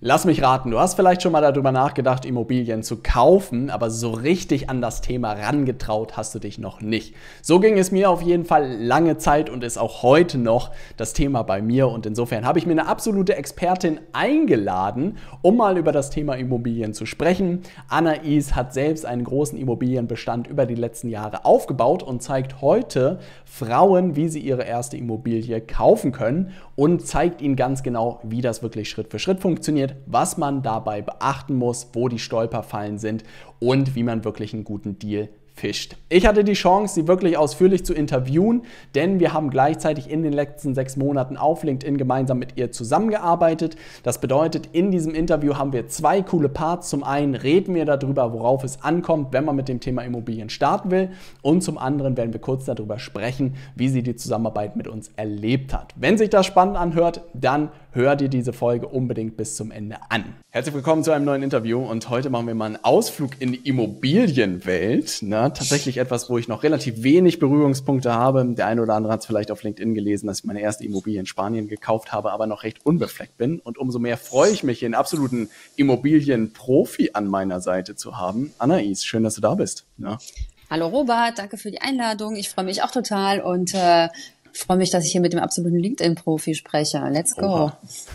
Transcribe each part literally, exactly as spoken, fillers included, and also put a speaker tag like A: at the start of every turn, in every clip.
A: Lass mich raten, du hast vielleicht schon mal darüber nachgedacht, Immobilien zu kaufen, aber so richtig an das Thema rangetraut hast du dich noch nicht. So ging es mir auf jeden Fall lange Zeit und ist auch heute noch das Thema bei mir. Und insofern habe ich mir eine absolute Expertin eingeladen, um mal über das Thema Immobilien zu sprechen. Anais hat selbst einen großen Immobilienbestand über die letzten Jahre aufgebaut und zeigt heute Frauen, wie sie ihre erste Immobilie kaufen können und zeigt ihnen ganz genau, wie das wirklich Schritt für Schritt funktioniert, was man dabei beachten muss, wo die Stolperfallen sind und wie man wirklich einen guten Deal fischt. Ich hatte die Chance, sie wirklich ausführlich zu interviewen, denn wir haben gleichzeitig in den letzten sechs Monaten auf LinkedIn gemeinsam mit ihr zusammengearbeitet. Das bedeutet, in diesem Interview haben wir zwei coole Parts. Zum einen reden wir darüber, worauf es ankommt, wenn man mit dem Thema Immobilien starten will, und zum anderen werden wir kurz darüber sprechen, wie sie die Zusammenarbeit mit uns erlebt hat. Wenn sich das spannend anhört, dann hör dir diese Folge unbedingt bis zum Ende an. Herzlich willkommen zu einem neuen Interview und heute machen wir mal einen Ausflug in die Immobilienwelt. Na, tatsächlich etwas, wo ich noch relativ wenig Berührungspunkte habe. Der eine oder andere hat es vielleicht auf LinkedIn gelesen, dass ich meine erste Immobilie in Spanien gekauft habe, aber noch recht unbefleckt bin. Und umso mehr freue ich mich, hier einen absoluten Immobilienprofi an meiner Seite zu haben. Anais, schön, dass du da bist. Ja.
B: Hallo Robert, danke für die Einladung. Ich freue mich auch total und äh, ich freue mich, dass ich hier mit dem absoluten LinkedIn-Profi spreche. Let's go.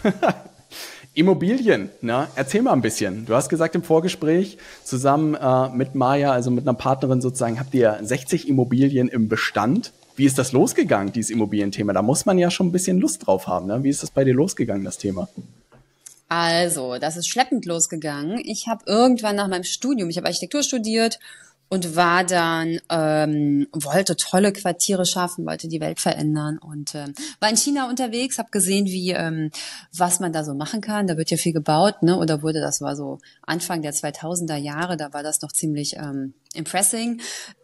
A: Immobilien, na, erzähl mal ein bisschen. Du hast gesagt im Vorgespräch, zusammen äh, mit Maya, also mit einer Partnerin sozusagen, habt ihr sechzig Immobilien im Bestand. Wie ist das losgegangen, dieses Immobilienthema? Da muss man ja schon ein bisschen Lust drauf haben. Ne? Wie ist das bei dir losgegangen, das Thema?
B: Also, das ist schleppend losgegangen. Ich habe irgendwann nach meinem Studium, ich habe Architektur studiert, und war dann, ähm, wollte tolle Quartiere schaffen, wollte die Welt verändern und ähm, war in China unterwegs, habe gesehen, wie ähm, was man da so machen kann. Da wird ja viel gebaut, ne? Oder wurde, das war so Anfang der zweitausender Jahre, da war das noch ziemlich ähm, impressing.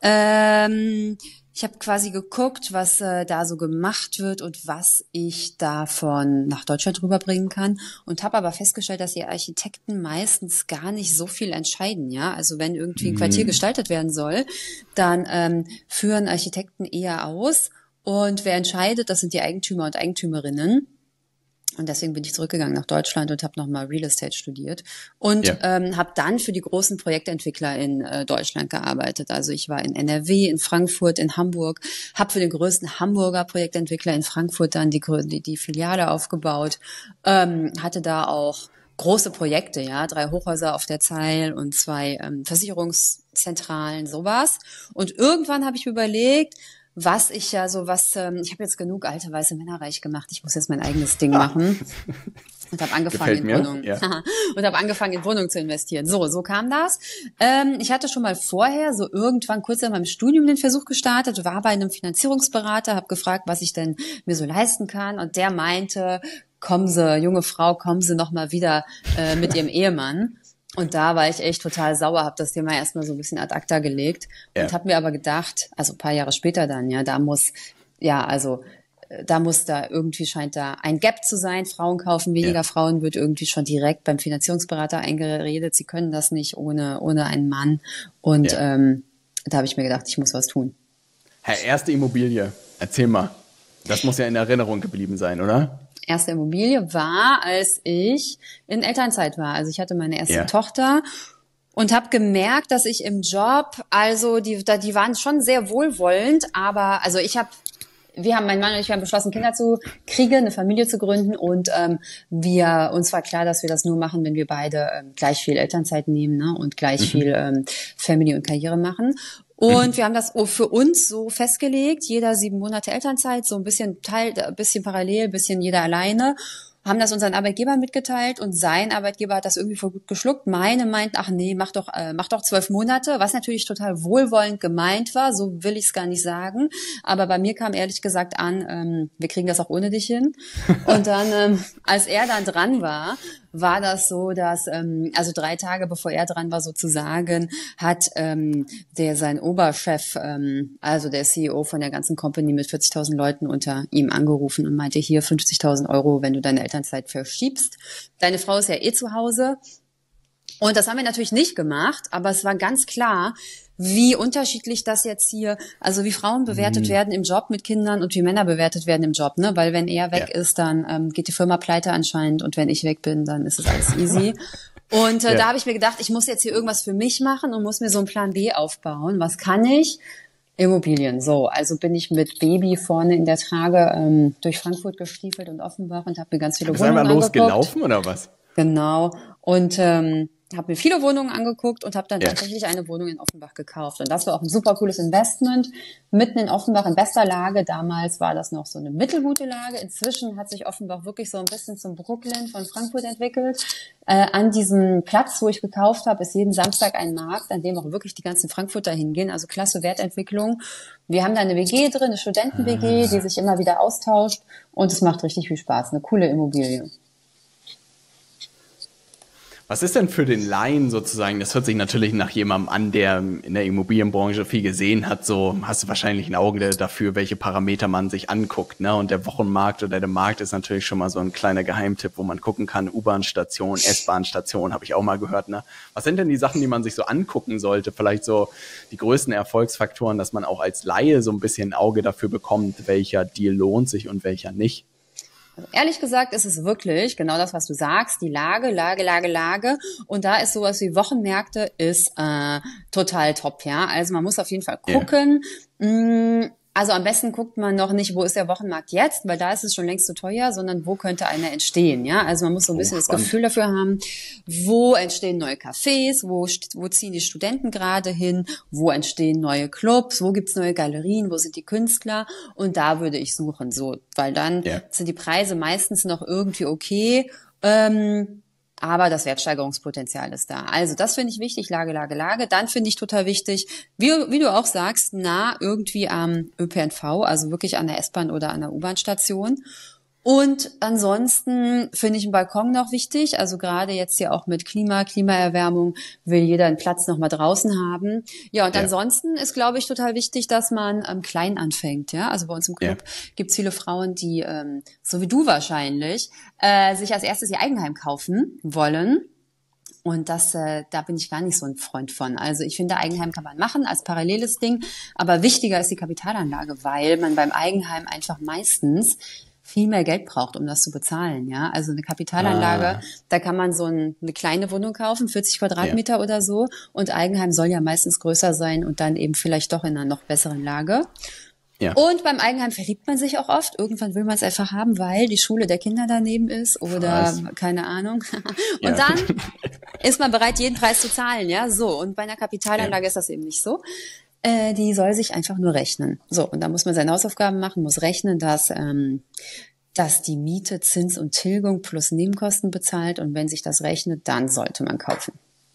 B: Ähm, Ich habe quasi geguckt, was äh, da so gemacht wird und was ich davon nach Deutschland rüberbringen kann und habe aber festgestellt, dass die Architekten meistens gar nicht so viel entscheiden. Ja, also wenn irgendwie ein Quartier gestaltet werden soll, dann ähm, führen Architekten eher aus und wer entscheidet, das sind die Eigentümer und Eigentümerinnen. Und deswegen bin ich zurückgegangen nach Deutschland und habe nochmal Real Estate studiert und ja. ähm, habe dann für die großen Projektentwickler in äh, Deutschland gearbeitet. Also ich war in N R W, in Frankfurt, in Hamburg, habe für den größten Hamburger Projektentwickler in Frankfurt dann die, die, die Filiale aufgebaut, ähm, hatte da auch große Projekte, ja, drei Hochhäuser auf der Zeil und zwei ähm, Versicherungszentralen, sowas. Und irgendwann habe ich mir überlegt, was ich ja so was, ähm, ich habe jetzt genug alte weiße Männer reich gemacht, ich muss jetzt mein eigenes Ding machen und habe angefangen in Wohnungen ja. und habe angefangen in Wohnungen zu investieren. So, so kam das. Ähm, ich hatte schon mal vorher so irgendwann kurz in meinem Studium den Versuch gestartet, war bei einem Finanzierungsberater, habe gefragt, was ich denn mir so leisten kann und der meinte, kommen Sie, junge Frau, kommen Sie noch mal wieder äh, mit Ihrem Ehemann. Und da war ich echt total sauer, habe das Thema erstmal so ein bisschen ad acta gelegt ja. und habe mir aber gedacht, also ein paar Jahre später dann, ja, da muss, ja, also da muss da irgendwie scheint da ein Gap zu sein. Frauen kaufen weniger, ja. Frauen wird irgendwie schon direkt beim Finanzierungsberater eingeredet, sie können das nicht ohne ohne einen Mann. Und ja. ähm, da habe ich mir gedacht, ich muss was tun.
A: Herr, erste Immobilie, erzähl mal. Das muss ja in Erinnerung geblieben sein, oder?
B: Erste Immobilie war, als ich in Elternzeit war. Also ich hatte meine erste ja. Tochter und habe gemerkt, dass ich im Job, also die, die waren schon sehr wohlwollend, aber also ich habe, wir haben, mein Mann und ich, wir haben beschlossen, Kinder zu kriegen, eine Familie zu gründen und ähm, wir, uns war klar, dass wir das nur machen, wenn wir beide ähm, gleich viel Elternzeit nehmen, ne, und gleich mhm. viel ähm, Family und Karriere machen. Und wir haben das für uns so festgelegt, jeder sieben Monate Elternzeit, so ein bisschen teil, ein bisschen parallel, ein bisschen jeder alleine, haben das unseren Arbeitgebern mitgeteilt und sein Arbeitgeber hat das irgendwie voll gut geschluckt. Meine meinten, ach nee, mach doch, äh, mach doch zwölf Monate, was natürlich total wohlwollend gemeint war, so will ich es gar nicht sagen. Aber bei mir kam ehrlich gesagt an, ähm, wir kriegen das auch ohne dich hin. Und dann, ähm, als er dann dran war, war das so, dass, ähm, also drei Tage bevor er dran war sozusagen, hat ähm, der sein Oberchef, ähm, also der C E O von der ganzen Company mit vierzigtausend Leuten unter ihm angerufen und meinte, hier fünfzigtausend Euro, wenn du deine Elternzeit verschiebst. Deine Frau ist ja eh zu Hause. Und das haben wir natürlich nicht gemacht, aber es war ganz klar, wie unterschiedlich das jetzt hier, also wie Frauen bewertet mhm. werden im Job mit Kindern und wie Männer bewertet werden im Job, ne? Weil wenn er weg ja. ist, dann ähm, geht die Firma pleite anscheinend und wenn ich weg bin, dann ist es alles easy. Und äh, ja. da habe ich mir gedacht, ich muss jetzt hier irgendwas für mich machen und muss mir so einen Plan B aufbauen. Was kann ich? Immobilien. So, also bin ich mit Baby vorne in der Trage ähm, durch Frankfurt gestiefelt und Offenbach und habe mir ganz viele
A: Bist
B: Wohnungen angeguckt.
A: Bist du einmal losgelaufen oder was?
B: Genau. Und ähm, habe mir viele Wohnungen angeguckt und habe dann
A: ja.
B: tatsächlich eine Wohnung in Offenbach gekauft. Und das war auch ein super cooles Investment. Mitten in Offenbach in bester Lage. Damals war das noch so eine mittelgute Lage. Inzwischen hat sich Offenbach wirklich so ein bisschen zum Brooklyn von Frankfurt entwickelt. Äh, an diesem Platz, wo ich gekauft habe, ist jeden Samstag ein Markt, an dem auch wirklich die ganzen Frankfurter hingehen. Also klasse Wertentwicklung. Wir haben da eine W G drin, eine Studenten-W G, die sich immer wieder austauscht. Und es macht richtig viel Spaß. Eine coole Immobilie.
A: Was ist denn für den Laien sozusagen, das hört sich natürlich nach jemandem an, der in der Immobilienbranche viel gesehen hat, so hast du wahrscheinlich ein Auge dafür, welche Parameter man sich anguckt, ne? Und der Wochenmarkt oder der Markt ist natürlich schon mal so ein kleiner Geheimtipp, wo man gucken kann, U-Bahn-Station, S-Bahn-Station, habe ich auch mal gehört, ne? Was sind denn die Sachen, die man sich so angucken sollte? Vielleicht so die größten Erfolgsfaktoren, dass man auch als Laie so ein bisschen ein Auge dafür bekommt, welcher Deal lohnt sich und welcher nicht?
B: Also ehrlich gesagt ist es wirklich genau das, was du sagst, die Lage, Lage, Lage, Lage. Und da ist sowas wie Wochenmärkte ist äh, total top, ja. Also man muss auf jeden Fall gucken. Yeah. Also am besten guckt man noch nicht, wo ist der Wochenmarkt jetzt, weil da ist es schon längst zu teuer, sondern wo könnte einer entstehen, ja. Also man muss so ein bisschen oh, das Gefühl dafür haben, wo entstehen neue Cafés, wo, wo ziehen die Studenten gerade hin, wo entstehen neue Clubs, wo gibt's neue Galerien, wo sind die Künstler und da würde ich suchen, so, weil dann yeah. sind die Preise meistens noch irgendwie okay, ähm, aber das Wertsteigerungspotenzial ist da. Also das finde ich wichtig, Lage, Lage, Lage. Dann finde ich total wichtig, wie, wie du auch sagst, nah irgendwie am Ö P N V, also wirklich an der S-Bahn oder an der U-Bahn-Station. Und ansonsten finde ich einen Balkon noch wichtig. Also gerade jetzt hier auch mit Klima, Klimaerwärmung will jeder einen Platz noch mal draußen haben. Ja, und ja. ansonsten ist, glaube ich, total wichtig, dass man ähm, klein anfängt. Ja, also bei uns im Club ja. gibt es viele Frauen, die, ähm, so wie du wahrscheinlich, äh, sich als erstes ihr Eigenheim kaufen wollen. Und das, äh, da bin ich gar nicht so ein Freund von. Also ich finde, Eigenheim kann man machen als paralleles Ding. Aber wichtiger ist die Kapitalanlage, weil man beim Eigenheim einfach meistens viel mehr Geld braucht, um das zu bezahlen, ja. Also eine Kapitalanlage, ah. da kann man so ein, eine kleine Wohnung kaufen, vierzig Quadratmeter ja. oder so. Und Eigenheim soll ja meistens größer sein und dann eben vielleicht doch in einer noch besseren Lage. Ja. Und beim Eigenheim verliebt man sich auch oft. Irgendwann will man es einfach haben, weil die Schule der Kinder daneben ist oder Was? keine Ahnung. Und ja. dann ist man bereit, jeden Preis zu zahlen, ja. So. Und bei einer Kapitalanlage ja. ist das eben nicht so. Die soll sich einfach nur rechnen. So, und da muss man seine Hausaufgaben machen, muss rechnen, dass, ähm, dass die Miete, Zins und Tilgung plus Nebenkosten bezahlt. Und wenn sich das rechnet, dann sollte man kaufen.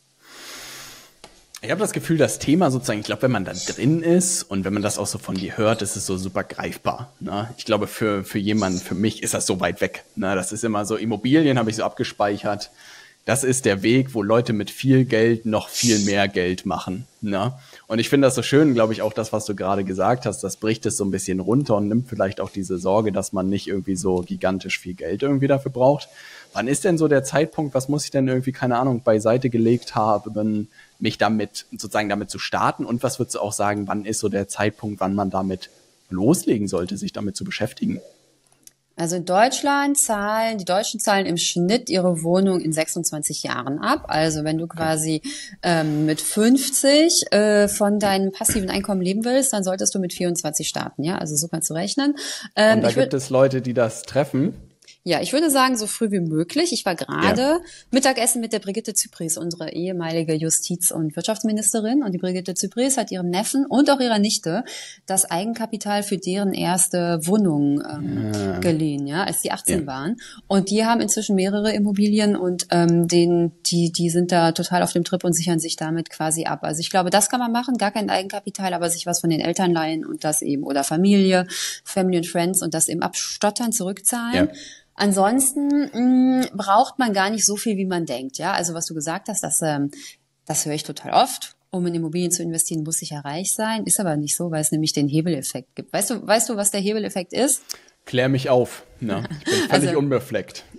A: Ich habe das Gefühl, das Thema sozusagen, ich glaube, wenn man da drin ist und wenn man das auch so von dir hört, ist es so super greifbar. Ne? Ich glaube, für, für jemanden, für mich ist das so weit weg. Ne? Das ist immer so, Immobilien habe ich so abgespeichert. Das ist der Weg, wo Leute mit viel Geld noch viel mehr Geld machen. Ne? Und ich finde das so schön, glaube ich, auch das, was du gerade gesagt hast, das bricht es so ein bisschen runter und nimmt vielleicht auch diese Sorge, dass man nicht irgendwie so gigantisch viel Geld irgendwie dafür braucht. Wann ist denn so der Zeitpunkt, was muss ich denn irgendwie, keine Ahnung, beiseite gelegt haben, mich damit, sozusagen damit zu starten? Und was würdest du auch sagen, wann ist so der Zeitpunkt, wann man damit loslegen sollte, sich damit zu beschäftigen?
B: Also in Deutschland zahlen, die Deutschen zahlen im Schnitt ihre Wohnung in sechsundzwanzig Jahren ab. Also wenn du quasi ähm, mit fünfzig äh, von deinem passiven Einkommen leben willst, dann solltest du mit vierundzwanzig starten, ja. Also so kannst du rechnen.
A: Ähm, Und da gibt es Leute, die das treffen?
B: Ja, ich würde sagen, so früh wie möglich. Ich war gerade ja. Mittagessen mit der Brigitte Zypries, unsere ehemalige Justiz- und Wirtschaftsministerin. Und die Brigitte Zypries hat ihrem Neffen und auch ihrer Nichte das Eigenkapital für deren erste Wohnung ähm, ja. geliehen, ja, als die achtzehn ja. waren. Und die haben inzwischen mehrere Immobilien und ähm, den, die, die sind da total auf dem Trip und sichern sich damit quasi ab. Also ich glaube, das kann man machen, gar kein Eigenkapital, aber sich was von den Eltern leihen und das eben, oder Familie, Family and Friends und das eben abstottern, zurückzahlen. Ja. Ansonsten mh, braucht man gar nicht so viel, wie man denkt. Ja, also was du gesagt hast, das, ähm, das höre ich total oft. Um in Immobilien zu investieren, muss ich ja reich sein. Ist aber nicht so, weil es nämlich den Hebeleffekt gibt. Weißt du, weißt du, was der Hebeleffekt ist?
A: Klär mich auf. Ne? Ich bin völlig also, unbefleckt. Ja.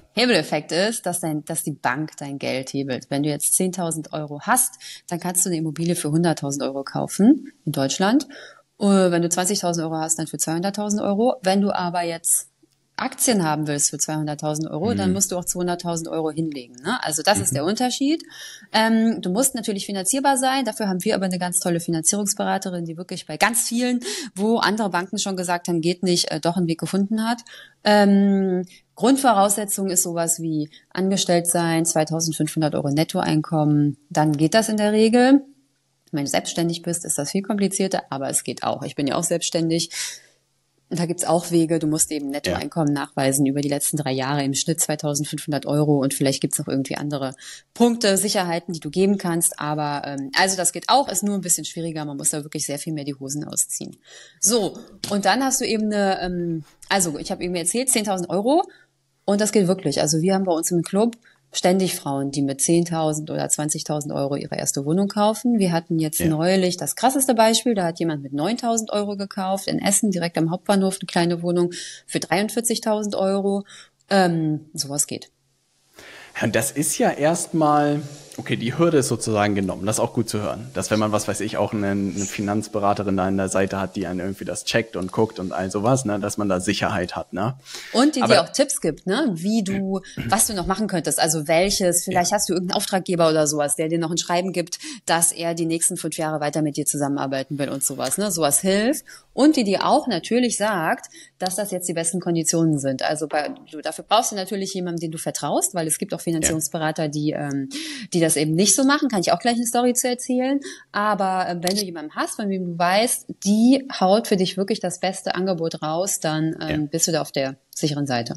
B: Hebeleffekt ist, dass, dein, dass die Bank dein Geld hebelt. Wenn du jetzt zehntausend Euro hast, dann kannst du eine Immobilie für hunderttausend Euro kaufen in Deutschland. Wenn du zwanzigtausend Euro hast, dann für zweihunderttausend Euro. Wenn du aber jetzt Aktien haben willst für zweihunderttausend Euro, mhm. dann musst du auch zweihunderttausend Euro hinlegen. Ne? Also das mhm. ist der Unterschied. Ähm, du musst natürlich finanzierbar sein. Dafür haben wir aber eine ganz tolle Finanzierungsberaterin, die wirklich bei ganz vielen, wo andere Banken schon gesagt haben, geht nicht, äh, doch einen Weg gefunden hat. Ähm, Grundvoraussetzung ist sowas wie angestellt sein, zweitausendfünfhundert Euro Nettoeinkommen. Dann geht das in der Regel. Wenn du selbstständig bist, ist das viel komplizierter, aber es geht auch. Ich bin ja auch selbstständig. Und da gibt's auch Wege, du musst eben Nettoeinkommen ja. nachweisen über die letzten drei Jahre, im Schnitt zweitausendfünfhundert Euro und vielleicht gibt's noch irgendwie andere Punkte, Sicherheiten, die du geben kannst, aber ähm, also das geht auch, ist nur ein bisschen schwieriger, man muss da wirklich sehr viel mehr die Hosen ausziehen. So, und dann hast du eben eine, ähm, also ich habe eben erzählt, zehntausend Euro und das geht wirklich, also wir haben bei uns im Club ständig Frauen, die mit zehntausend oder zwanzigtausend Euro ihre erste Wohnung kaufen. Wir hatten jetzt ja. neulich das krasseste Beispiel, da hat jemand mit neuntausend Euro gekauft, in Essen, direkt am Hauptbahnhof, eine kleine Wohnung für dreiundvierzigtausend Euro. Ähm, sowas geht.
A: Und das ist ja erstmal, okay, die Hürde ist sozusagen genommen. Das ist auch gut zu hören. Dass wenn man, was weiß ich, auch eine, eine Finanzberaterin da an der Seite hat, die einen irgendwie das checkt und guckt und all sowas, ne, dass man da Sicherheit hat, ne.
B: Und die dir auch Tipps gibt, ne, wie du, was du noch machen könntest. Also welches, vielleicht ja. hast du irgendeinen Auftraggeber oder sowas, der dir noch ein Schreiben gibt, dass er die nächsten fünf Jahre weiter mit dir zusammenarbeiten will und sowas, ne. Sowas hilft. Und die dir auch natürlich sagt, dass das jetzt die besten Konditionen sind. Also bei, du, dafür brauchst du natürlich jemanden, den du vertraust, weil es gibt auch Finanzierungsberater, die, ähm, die das eben nicht so machen. Kann ich auch gleich eine Story zu erzählen. Aber äh, wenn du jemanden hast, von dem du weißt, die haut für dich wirklich das beste Angebot raus, dann ähm, ja. bist du da auf der sicheren Seite.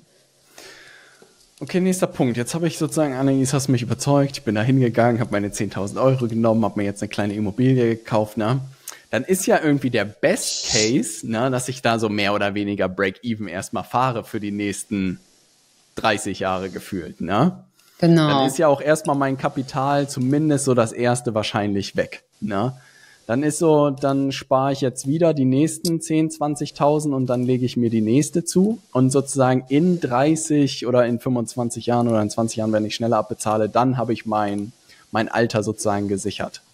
A: Okay, nächster Punkt. Jetzt habe ich sozusagen, Anais, hast mich überzeugt. Ich bin da hingegangen, habe meine zehntausend Euro genommen, habe mir jetzt eine kleine Immobilie gekauft, ne? Dann ist ja irgendwie der Best Case, ne, dass ich da so mehr oder weniger Break-Even erstmal fahre für die nächsten dreißig Jahre gefühlt, ne?
B: Genau.
A: Dann ist ja auch erstmal mein Kapital zumindest so das erste wahrscheinlich weg, ne? Dann ist so, dann spare ich jetzt wieder die nächsten zehn, zwanzigtausend und dann lege ich mir die nächste zu und sozusagen in dreißig oder in fünfundzwanzig Jahren oder in zwanzig Jahren, wenn ich schneller abbezahle, dann habe ich mein, mein Alter sozusagen gesichert.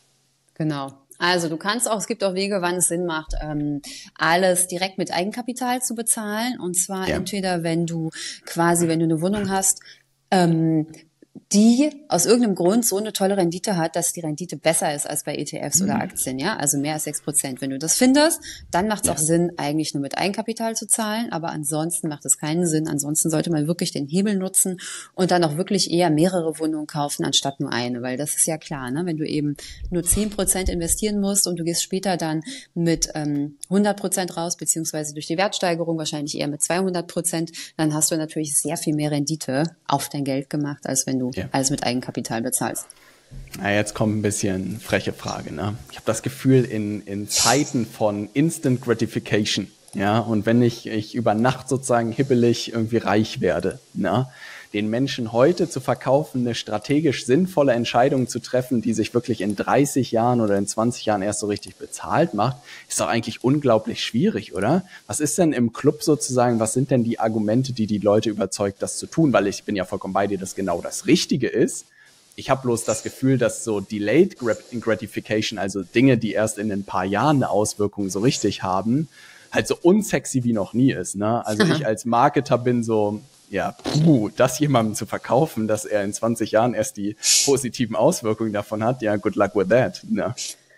B: Genau. Also du kannst auch, es gibt auch Wege, wann es Sinn macht, ähm, alles direkt mit Eigenkapital zu bezahlen. Und zwar ja. entweder, wenn du quasi, wenn du eine Wohnung hast, ähm, die aus irgendeinem Grund so eine tolle Rendite hat, dass die Rendite besser ist als bei E T Fs mhm. oder Aktien, ja, also mehr als sechs Prozent. Wenn du das findest, dann macht es ja. auch Sinn, eigentlich nur mit Eigenkapital zu zahlen, aber ansonsten macht es keinen Sinn. Ansonsten sollte man wirklich den Hebel nutzen und dann auch wirklich eher mehrere Wohnungen kaufen, anstatt nur eine, weil das ist ja klar, ne? Wenn du eben nur zehn Prozent investieren musst und du gehst später dann mit ähm, hundert Prozent raus, beziehungsweise durch die Wertsteigerung wahrscheinlich eher mit zweihundert Prozent, dann hast du natürlich sehr viel mehr Rendite auf dein Geld gemacht, als wenn du ja. alles mit Eigenkapital bezahlst.
A: Na, jetzt kommt ein bisschen freche Frage, ne? Ich habe das Gefühl, in, in Zeiten von Instant Gratification, ja, und wenn ich, ich über Nacht sozusagen hibbelig irgendwie reich werde, ne, den Menschen heute zu verkaufen, eine strategisch sinnvolle Entscheidung zu treffen, die sich wirklich in dreißig Jahren oder in zwanzig Jahren erst so richtig bezahlt macht, ist doch eigentlich unglaublich schwierig, oder? Was ist denn im Club sozusagen, was sind denn die Argumente, die die Leute überzeugt, das zu tun? Weil ich bin ja vollkommen bei dir, dass genau das Richtige ist. Ich habe bloß das Gefühl, dass so Delayed Gratification, also Dinge, die erst in ein paar Jahren eine Auswirkung so richtig haben, halt so unsexy wie noch nie ist, ne? Also ich als Marketer bin so, ja, puh, das jemandem zu verkaufen, dass er in zwanzig Jahren erst die positiven Auswirkungen davon hat, ja, good luck with that, ne?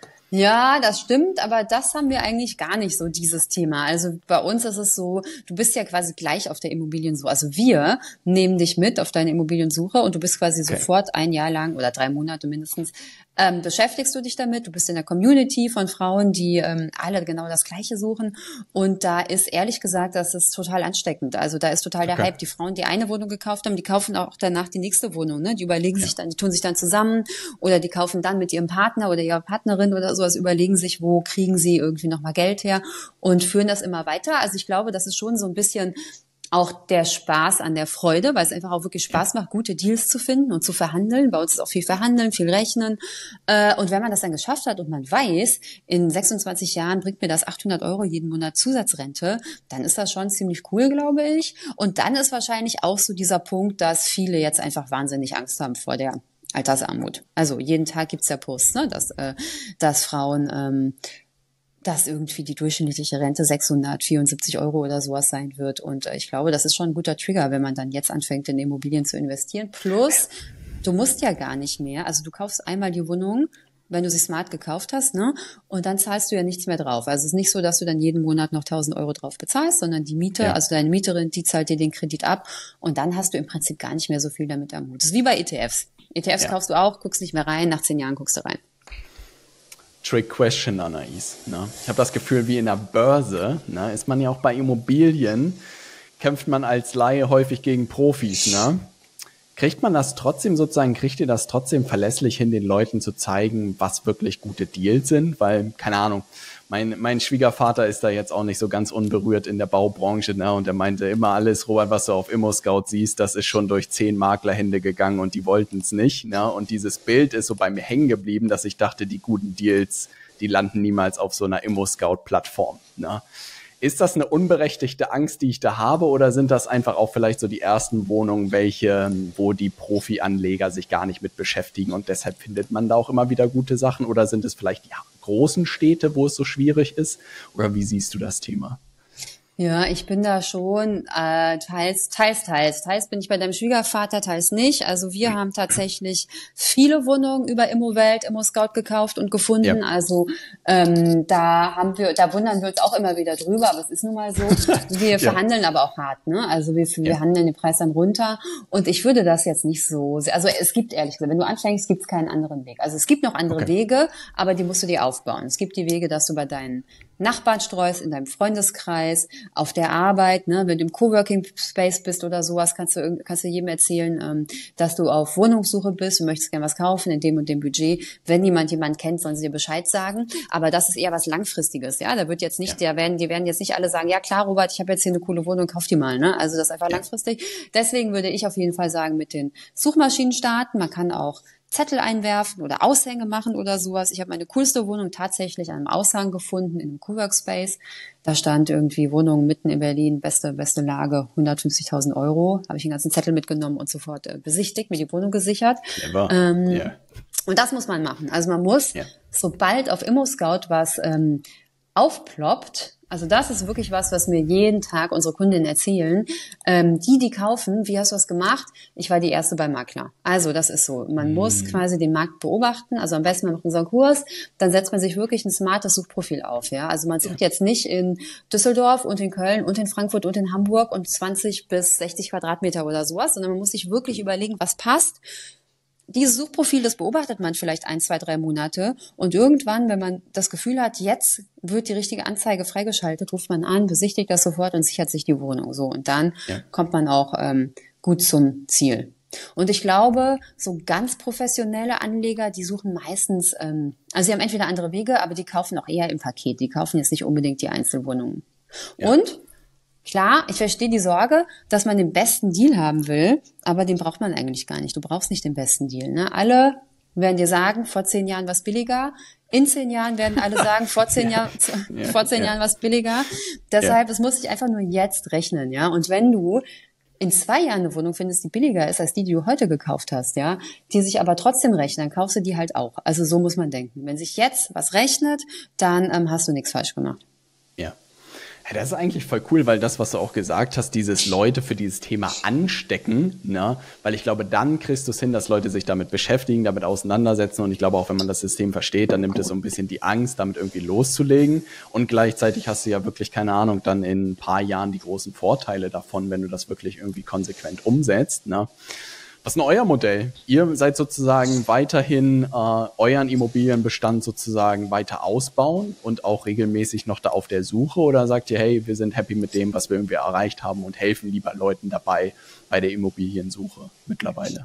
B: Ja, das stimmt, aber das haben wir eigentlich gar nicht so, dieses Thema. Also bei uns ist es so, du bist ja quasi gleich auf der Immobiliensuche. Also wir nehmen dich mit auf deine Immobiliensuche und du bist quasi okay. sofort ein Jahr lang oder drei Monate mindestens ähm, beschäftigst du dich damit. Du bist in der Community von Frauen, die ähm, alle genau das Gleiche suchen. Und da ist ehrlich gesagt, das ist total ansteckend. Also da ist total der okay. Hype. Die Frauen, die eine Wohnung gekauft haben, die kaufen auch danach die nächste Wohnung. Ne? Die überlegen ja. sich dann, die tun sich dann zusammen oder die kaufen dann mit ihrem Partner oder ihrer Partnerin oder sowas, überlegen sich, wo kriegen sie irgendwie nochmal Geld her und führen das immer weiter. Also ich glaube, das ist schon so ein bisschen auch der Spaß an der Freude, weil es einfach auch wirklich Spaß macht, gute Deals zu finden und zu verhandeln. Bei uns ist auch viel Verhandeln, viel Rechnen. Äh, und wenn man das dann geschafft hat und man weiß, in sechsundzwanzig Jahren bringt mir das achthundert Euro jeden Monat Zusatzrente, dann ist das schon ziemlich cool, glaube ich. Und dann ist wahrscheinlich auch so dieser Punkt, dass viele jetzt einfach wahnsinnig Angst haben vor der Altersarmut. Also jeden Tag gibt's ja Posts, ne, dass, äh, dass Frauen... Ähm, dass irgendwie die durchschnittliche Rente sechshundertvierundsiebzig Euro oder sowas sein wird. Und äh, ich glaube, das ist schon ein guter Trigger, wenn man dann jetzt anfängt, in Immobilien zu investieren. Plus, du musst ja gar nicht mehr. Also du kaufst einmal die Wohnung, wenn du sie smart gekauft hast, ne? Und dann zahlst du ja nichts mehr drauf. Also es ist nicht so, dass du dann jeden Monat noch tausend Euro drauf bezahlst, sondern die Miete, ja. also deine Mieterin, die zahlt dir den Kredit ab. Und dann hast du im Prinzip gar nicht mehr so viel damit am Hut. Das ist wie bei E T Fs. E T Fs ja. kaufst du auch, guckst nicht mehr rein, nach zehn Jahren guckst du rein.
A: Trick Question, Anais. Ne? Ich habe das Gefühl, wie in der Börse, ne, ist man ja auch bei Immobilien, kämpft man als Laie häufig gegen Profis. Ne? Kriegt man das trotzdem sozusagen, kriegt ihr das trotzdem verlässlich hin, den Leuten zu zeigen, was wirklich gute Deals sind? Weil, keine Ahnung, mein, mein Schwiegervater ist da jetzt auch nicht so ganz unberührt in der Baubranche, ne? Und er meinte immer alles, Robert, was du auf ImmoScout siehst, das ist schon durch zehn Maklerhände gegangen und die wollten es nicht. Ne? Und dieses Bild ist so bei mir hängen geblieben, dass ich dachte, die guten Deals, die landen niemals auf so einer ImmoScout-Plattform. Ne? Ist das eine unberechtigte Angst, die ich da habe, oder sind das einfach auch vielleicht so die ersten Wohnungen, welche, wo die Profi-Anleger sich gar nicht mit beschäftigen und deshalb findet man da auch immer wieder gute Sachen, oder sind es vielleicht die großen Städte, wo es so schwierig ist, oder wie siehst du das Thema?
B: Ja, ich bin da schon äh, teils, teils, teils. Teils bin ich bei deinem Schwiegervater, teils nicht. Also wir haben tatsächlich viele Wohnungen über Immowelt, ImmoScout gekauft und gefunden. Ja. Also ähm, da haben wir, da wundern wir uns auch immer wieder drüber, aber es ist nun mal so. Wir ja. verhandeln aber auch hart, ne? Also wir, wir ja. handeln den Preis dann runter. Und ich würde das jetzt nicht so, also es gibt ehrlich gesagt, wenn du anfängst, gibt es keinen anderen Weg. Also es gibt noch andere okay. Wege, aber die musst du dir aufbauen. Es gibt die Wege, dass du bei deinen Nachbarn streust, in deinem Freundeskreis, auf der Arbeit, ne, wenn du im Coworking Space bist oder sowas, kannst du kannst du jedem erzählen, ähm, dass du auf Wohnungssuche bist, du möchtest gerne was kaufen in dem und dem Budget. Wenn jemand jemand kennt, sollen sie dir Bescheid sagen. Aber das ist eher was Langfristiges, ja. Da wird jetzt nicht, ja. der werden, die werden jetzt nicht alle sagen, ja klar, Robert, ich habe jetzt hier eine coole Wohnung, kauf die mal, ne. Also das ist einfach ja. langfristig. Deswegen würde ich auf jeden Fall sagen, mit den Suchmaschinen starten. Man kann auch Zettel einwerfen oder Aushänge machen oder sowas. Ich habe meine coolste Wohnung tatsächlich an einem Aushang gefunden in einem Coworkspace. Da stand irgendwie Wohnung mitten in Berlin, beste beste Lage, hundertfünfzigtausend Euro. Habe ich den ganzen Zettel mitgenommen und sofort äh, besichtigt, mir die Wohnung gesichert. Ähm, yeah. Und das muss man machen. Also man muss, yeah. sobald auf ImmoScout was ähm, aufploppt, also das ist wirklich was, was mir jeden Tag unsere Kundinnen erzählen. Ähm, die, die kaufen, wie hast du das gemacht? Ich war die Erste beim Makler. Also das ist so. Man mm. muss quasi den Markt beobachten. Also am besten man macht unseren Kurs. Dann setzt man sich wirklich ein smartes Suchprofil auf. Ja, also man sucht ja. jetzt nicht in Düsseldorf und in Köln und in Frankfurt und in Hamburg und zwanzig bis sechzig Quadratmeter oder sowas, sondern man muss sich wirklich überlegen, was passt. Dieses Suchprofil, das beobachtet man vielleicht ein, zwei, drei Monate und irgendwann, wenn man das Gefühl hat, jetzt wird die richtige Anzeige freigeschaltet, ruft man an, besichtigt das sofort und sichert sich die Wohnung. So, und dann ja. kommt man auch ähm, gut zum Ziel. Und ich glaube, so ganz professionelle Anleger, die suchen meistens, ähm, also sie haben entweder andere Wege, aber die kaufen auch eher im Paket. Die kaufen jetzt nicht unbedingt die Einzelwohnungen. Ja. Und klar, ich verstehe die Sorge, dass man den besten Deal haben will, aber den braucht man eigentlich gar nicht. Du brauchst nicht den besten Deal. Ne? Alle werden dir sagen, vor zehn Jahren was billiger. In zehn Jahren werden alle sagen, vor zehn Jahren, ja, vor zehn ja. Jahren was billiger. Deshalb, es ja. muss sich einfach nur jetzt rechnen, ja. Und wenn du in zwei Jahren eine Wohnung findest, die billiger ist als die, die du heute gekauft hast, ja, die sich aber trotzdem rechnen, dann kaufst du die halt auch. Also so muss man denken. Wenn sich jetzt was rechnet, dann ähm, hast du nichts falsch gemacht.
A: Ja. Ja, das ist eigentlich voll cool, weil das, was du auch gesagt hast, dieses Leute für dieses Thema anstecken, ne, weil ich glaube, dann kriegst du es hin, dass Leute sich damit beschäftigen, damit auseinandersetzen und ich glaube auch, wenn man das System versteht, dann nimmt es so ein bisschen die Angst, damit irgendwie loszulegen und gleichzeitig hast du ja wirklich, keine Ahnung, dann in ein paar Jahren die großen Vorteile davon, wenn du das wirklich irgendwie konsequent umsetzt, ne. Was ist denn euer Modell? Ihr seid sozusagen weiterhin äh, euren Immobilienbestand sozusagen weiter ausbauen und auch regelmäßig noch da auf der Suche oder sagt ihr, hey, wir sind happy mit dem, was wir irgendwie erreicht haben und helfen lieber Leuten dabei bei der Immobiliensuche mittlerweile?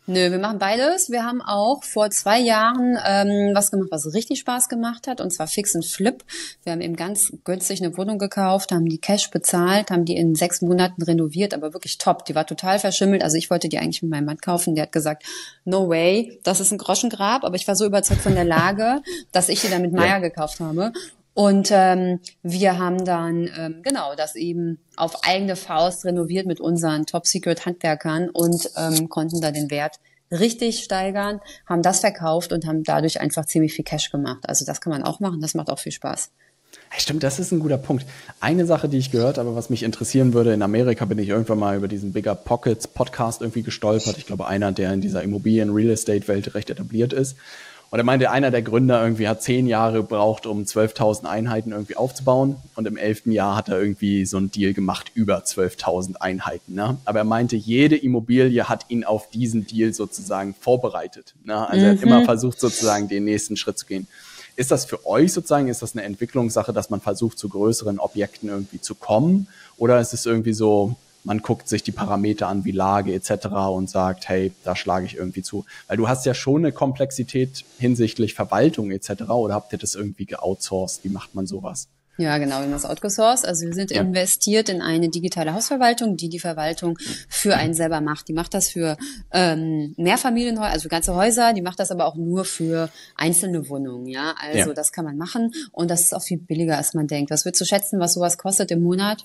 B: Nö, wir machen beides. Wir haben auch vor zwei Jahren ähm, was gemacht, was richtig Spaß gemacht hat, und zwar Fix and Flip. Wir haben eben ganz günstig eine Wohnung gekauft, haben die Cash bezahlt, haben die in sechs Monaten renoviert, aber wirklich top. Die war total verschimmelt. Also ich wollte die eigentlich mit meinem Mann kaufen. Der hat gesagt, no way, das ist ein Groschengrab. Aber ich war so überzeugt von der Lage, dass ich die dann mit Meier ja. gekauft habe. Und ähm, wir haben dann ähm, genau das eben auf eigene Faust renoviert mit unseren Top-Secret-Handwerkern und ähm, konnten da den Wert richtig steigern, haben das verkauft und haben dadurch einfach ziemlich viel Cash gemacht. Also das kann man auch machen, das macht auch viel Spaß.
A: Ja, stimmt, das ist ein guter Punkt. Eine Sache, die ich gehört habe, was mich interessieren würde, in Amerika bin ich irgendwann mal über diesen Bigger Pockets Podcast irgendwie gestolpert. Ich glaube, einer, der in dieser Immobilien-Real-Estate-Welt recht etabliert ist. Und er meinte, einer der Gründer irgendwie hat zehn Jahre gebraucht, um zwölftausend Einheiten irgendwie aufzubauen. Und im elften Jahr hat er irgendwie so einen Deal gemacht über zwölftausend Einheiten. Ne? Aber er meinte, jede Immobilie hat ihn auf diesen Deal sozusagen vorbereitet. Ne? Also mhm. er hat immer versucht, sozusagen den nächsten Schritt zu gehen. Ist das für euch sozusagen, ist das eine Entwicklungssache, dass man versucht, zu größeren Objekten irgendwie zu kommen? Oder ist es irgendwie so, man guckt sich die Parameter an, wie Lage et cetera und sagt, hey, da schlage ich irgendwie zu. Weil du hast ja schon eine Komplexität hinsichtlich Verwaltung et cetera. Oder habt ihr das irgendwie geoutsourced? Wie macht man sowas?
B: Ja, genau, wir haben das outgesourced. Also wir sind ja. investiert in eine digitale Hausverwaltung, die die Verwaltung für einen selber macht. Die macht das für ähm, Mehrfamilienhäuser, also für ganze Häuser. Die macht das aber auch nur für einzelne Wohnungen. Ja, also ja. das kann man machen. Und das ist auch viel billiger, als man denkt. Was würdest du schätzen, was sowas kostet im Monat?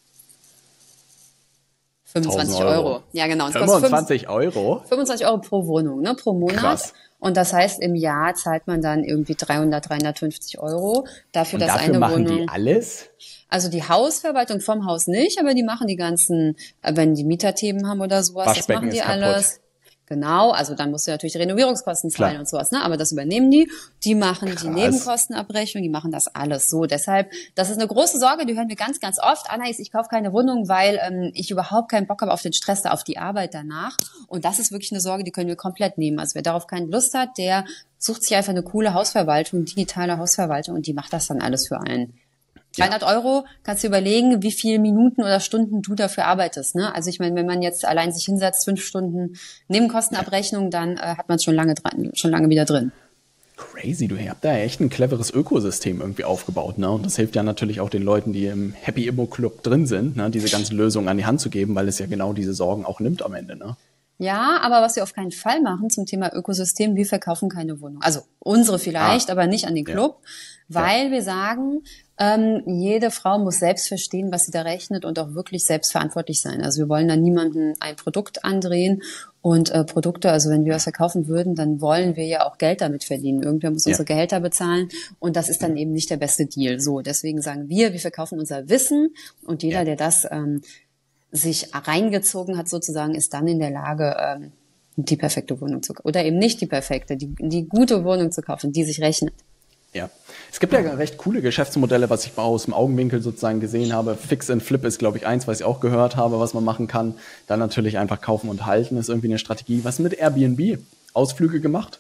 B: fünfundzwanzig Euro. Euro. Ja, genau.
A: Und fünfundzwanzig Euro?
B: fünfundzwanzig Euro pro Wohnung, ne, pro Monat.
A: Krass.
B: Und das heißt, im Jahr zahlt man dann irgendwie dreihundert, dreihundertfünfzig Euro dafür,
A: und
B: dass
A: dafür
B: eine
A: machen
B: Wohnung.
A: Die alles?
B: Also die Hausverwaltung vom Haus nicht, aber die machen die ganzen, wenn die Mieterthemen haben oder sowas, das machen die alles. Genau, also dann musst du natürlich Renovierungskosten zahlen Klar. und sowas, ne? Aber das übernehmen die. Die machen Krass. die Nebenkostenabrechnung, die machen das alles so. Deshalb, das ist eine große Sorge, die hören wir ganz, ganz oft. Anais, ich kaufe keine Wohnung, weil ähm, ich überhaupt keinen Bock habe auf den Stress da, auf die Arbeit danach. Und das ist wirklich eine Sorge, die können wir komplett nehmen. Also wer darauf keine Lust hat, der sucht sich einfach eine coole Hausverwaltung, digitale Hausverwaltung, und die macht das dann alles für einen. dreihundert ja. Euro, kannst du überlegen, wie viele Minuten oder Stunden du dafür arbeitest. Ne? Also ich meine, wenn man jetzt allein sich hinsetzt, fünf Stunden Nebenkostenabrechnung, dann äh, hat man es schon lange dran, schon lange wieder drin.
A: Crazy, du habt da echt ein cleveres Ökosystem irgendwie aufgebaut. Ne? Und das hilft ja natürlich auch den Leuten, die im Happy Immo Club drin sind, ne? diese ganzen Lösungen an die Hand zu geben, weil es ja genau diese Sorgen auch nimmt am Ende. Ne?
B: Ja, aber was wir auf keinen Fall machen zum Thema Ökosystem, wir verkaufen keine Wohnung. Also unsere vielleicht, ah. aber nicht an den Club, ja. weil ja. wir sagen, ähm, jede Frau muss selbst verstehen, was sie da rechnet, und auch wirklich selbstverantwortlich sein. Also wir wollen da niemandem ein Produkt andrehen, und äh, Produkte, also wenn wir was verkaufen würden, dann wollen wir ja auch Geld damit verdienen. Irgendwer muss ja. unsere Gehälter bezahlen, und das ist dann eben nicht der beste Deal. So, deswegen sagen wir, wir verkaufen unser Wissen, und jeder, ja. der das ähm, sich reingezogen hat sozusagen, ist dann in der Lage, ähm, die perfekte Wohnung zu kaufen. Oder eben nicht die perfekte, die, die gute Wohnung zu kaufen, die sich rechnet.
A: Ja, es gibt ja recht coole Geschäftsmodelle, was ich mal aus dem Augenwinkel sozusagen gesehen habe. Fix and Flip ist, glaube ich, eins, was ich auch gehört habe, was man machen kann. Dann natürlich einfach kaufen und halten ist irgendwie eine Strategie. Was mit Airbnb? Ausflüge gemacht?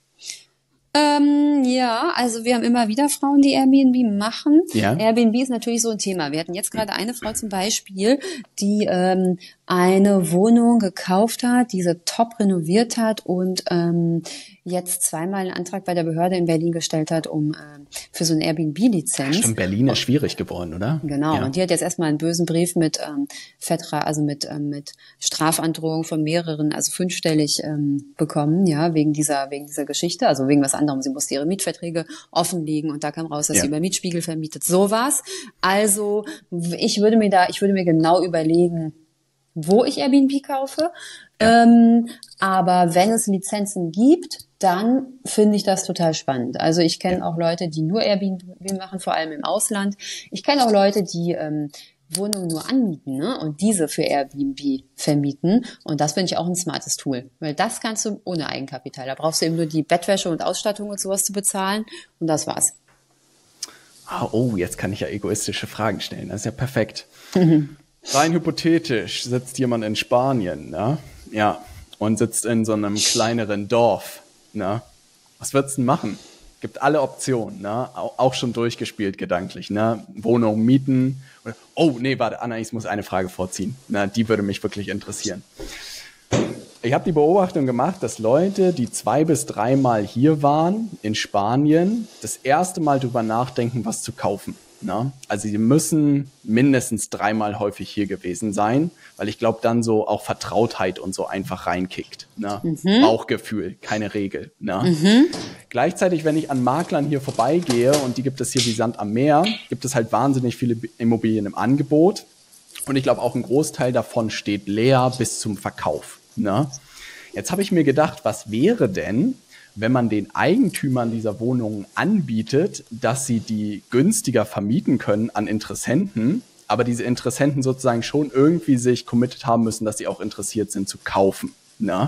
B: Ähm, ja, also wir haben immer wieder Frauen, die Airbnb machen.
A: Ja.
B: Airbnb ist natürlich so ein Thema. Wir hatten jetzt gerade eine Frau zum Beispiel, die ähm, eine Wohnung gekauft hat, diese top renoviert hat und ähm, jetzt zweimal einen Antrag bei der Behörde in Berlin gestellt hat, um ähm, für so eine Airbnb-Lizenz.
A: Stimmt, Berlin ist schwierig geworden, oder?
B: Genau,
A: ja.
B: und die hat jetzt erstmal einen bösen Brief mit ähm, Vertrag, also mit ähm, mit Strafandrohung von mehreren, also fünfstellig ähm, bekommen, ja, wegen dieser wegen dieser Geschichte, also wegen was anderem. Sie musste ihre Mietverträge offenlegen, und da kam raus, dass ja. sie über Mietspiegel vermietet. Sowas. Also ich würde mir da, ich würde mir genau überlegen, wo ich Airbnb kaufe. Ja. Ähm, aber wenn es Lizenzen gibt, dann finde ich das total spannend. Also ich kenne ja. auch Leute, die nur Airbnb machen, vor allem im Ausland. Ich kenne auch Leute, die ähm, Wohnungen nur anmieten, ne? Und diese für Airbnb vermieten. Und das finde ich auch ein smartes Tool. Weil das kannst du ohne Eigenkapital. Da brauchst du eben nur die Bettwäsche und Ausstattung und sowas zu bezahlen. Und das war's.
A: Oh, jetzt kann ich ja egoistische Fragen stellen. Das ist ja perfekt. Rein hypothetisch sitzt jemand in Spanien, ne? Ja, und sitzt in so einem kleineren Dorf, ne? Was würdest du denn machen? Gibt alle Optionen, ne? Auch schon durchgespielt gedanklich, ne? Wohnung mieten. Oder, oh, nee, warte, Anna, ich muss eine Frage vorziehen. Na, die würde mich wirklich interessieren. Ich habe die Beobachtung gemacht, dass Leute, die zwei bis dreimal hier waren in Spanien, das erste Mal drüber nachdenken, was zu kaufen. Ne? Also sie müssen mindestens dreimal häufig hier gewesen sein, weil ich glaube, dann so auch Vertrautheit und so einfach reinkickt. Ne? Mhm. Bauchgefühl, keine Regel. Ne? Mhm. Gleichzeitig, wenn ich an Maklern hier vorbeigehe, und die gibt es hier wie Sand am Meer, gibt es halt wahnsinnig viele Immobilien im Angebot. Und ich glaube, auch ein Großteil davon steht leer bis zum Verkauf. Ne? Jetzt habe ich mir gedacht, was wäre denn, wenn man den Eigentümern dieser Wohnungen anbietet, dass sie die günstiger vermieten können an Interessenten, aber diese Interessenten sozusagen schon irgendwie sich committed haben müssen, dass sie auch interessiert sind zu kaufen. Ne?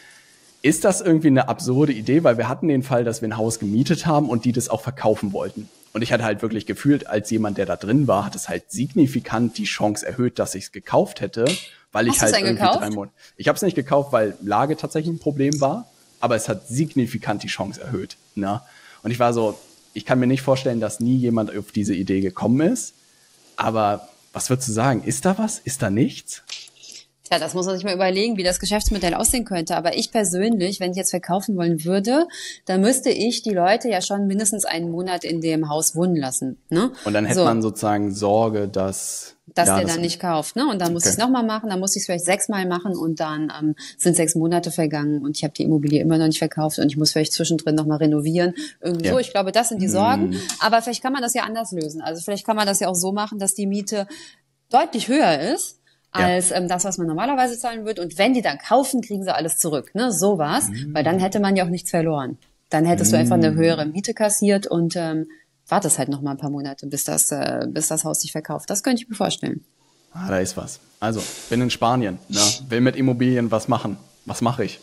A: Ist das irgendwie eine absurde Idee? Weil wir hatten den Fall, dass wir ein Haus gemietet haben und die das auch verkaufen wollten. Und ich hatte halt wirklich gefühlt, als jemand, der da drin war, hat es halt signifikant die Chance erhöht, dass ich es gekauft hätte, weil ich halt irgendwie gekauft? drei Monate... Ich habe es nicht gekauft, weil Lage tatsächlich ein Problem war. Aber es hat signifikant die Chance erhöht. Ne? Und ich war so, ich kann mir nicht vorstellen, dass nie jemand auf diese Idee gekommen ist. Aber was würdest du sagen? Ist da was? Ist da nichts?
B: Tja, das muss man sich mal überlegen, wie das Geschäftsmodell aussehen könnte. Aber ich persönlich, wenn ich jetzt verkaufen wollen würde, dann müsste ich die Leute ja schon mindestens einen Monat in dem Haus wohnen lassen. Ne?
A: Und dann hätte so. man sozusagen Sorge, dass...
B: dass ja, der das dann nicht kauft, ne? Und dann muss okay. ich es nochmal machen, dann muss ich es vielleicht sechsmal machen und dann ähm, sind sechs Monate vergangen und ich habe die Immobilie immer noch nicht verkauft und ich muss vielleicht zwischendrin nochmal renovieren. Irgendwie ja. so, ich glaube, das sind die Sorgen. Mm. Aber vielleicht kann man das ja anders lösen. Also vielleicht kann man das ja auch so machen, dass die Miete deutlich höher ist als ja. ähm, das, was man normalerweise zahlen würde. Und wenn die dann kaufen, kriegen sie alles zurück, ne? Sowas, mm. weil dann hätte man ja auch nichts verloren. Dann hättest mm. du einfach eine höhere Miete kassiert und ähm, wartest halt noch mal ein paar Monate, bis das, äh, bis das Haus sich verkauft. Das könnte ich mir vorstellen.
A: Ah, da ist was. Also, bin in Spanien, ne? Will mit Immobilien was machen. Was mache ich?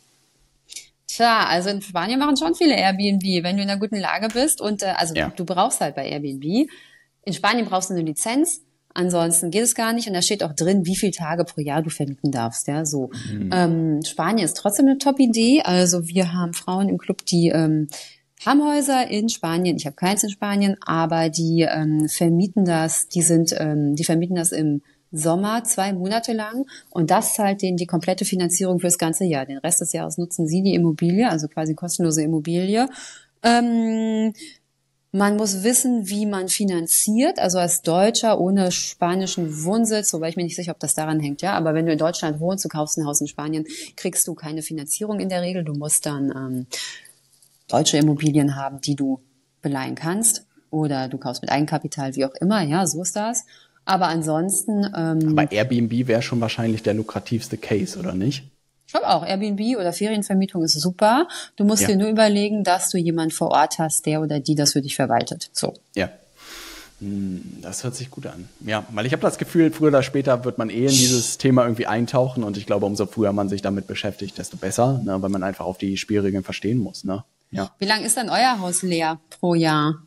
B: Tja, also in Spanien machen schon viele Airbnb, wenn du in einer guten Lage bist. Und äh, also
A: ja.
B: du brauchst halt bei Airbnb. In Spanien brauchst du eine Lizenz. Ansonsten geht es gar nicht. Und da steht auch drin, wie viele Tage pro Jahr du vermieten darfst. Ja, so. Mhm. Ähm, Spanien ist trotzdem eine Top-Idee. Also wir haben Frauen im Club, die ähm, haben Häuser in Spanien. Ich habe keins in Spanien, aber die ähm, vermieten das. Die sind, ähm, die vermieten das im Sommer zwei Monate lang und das zahlt denen die komplette Finanzierung fürs ganze Jahr. Den Rest des Jahres nutzen sie die Immobilie, also quasi kostenlose Immobilie. Ähm, man muss wissen, wie man finanziert, also als Deutscher ohne spanischen Wohnsitz, wobei ich mir nicht sicher, ob das daran hängt, ja. Aber wenn du in Deutschland wohnst, du kaufst ein Haus in Spanien, kriegst du keine Finanzierung in der Regel. Du musst dann ähm, deutsche Immobilien haben, die du beleihen kannst oder du kaufst mit Eigenkapital, wie auch immer, ja, so ist das. Aber ansonsten... Ähm,
A: Aber Airbnb wäre schon wahrscheinlich der lukrativste Case, oder nicht?
B: Ich glaube auch, Airbnb oder Ferienvermietung ist super. Du musst ja. dir nur überlegen, dass du jemanden vor Ort hast, der oder die das für dich verwaltet. So.
A: Ja. Das hört sich gut an. Ja, weil ich habe das Gefühl, früher oder später wird man eh in dieses Thema irgendwie eintauchen und ich glaube, umso früher man sich damit beschäftigt, desto besser, ne, weil man einfach auf die Spielregeln verstehen muss. Ne? Ja.
B: Wie lange ist dann euer Haus leer pro Jahr?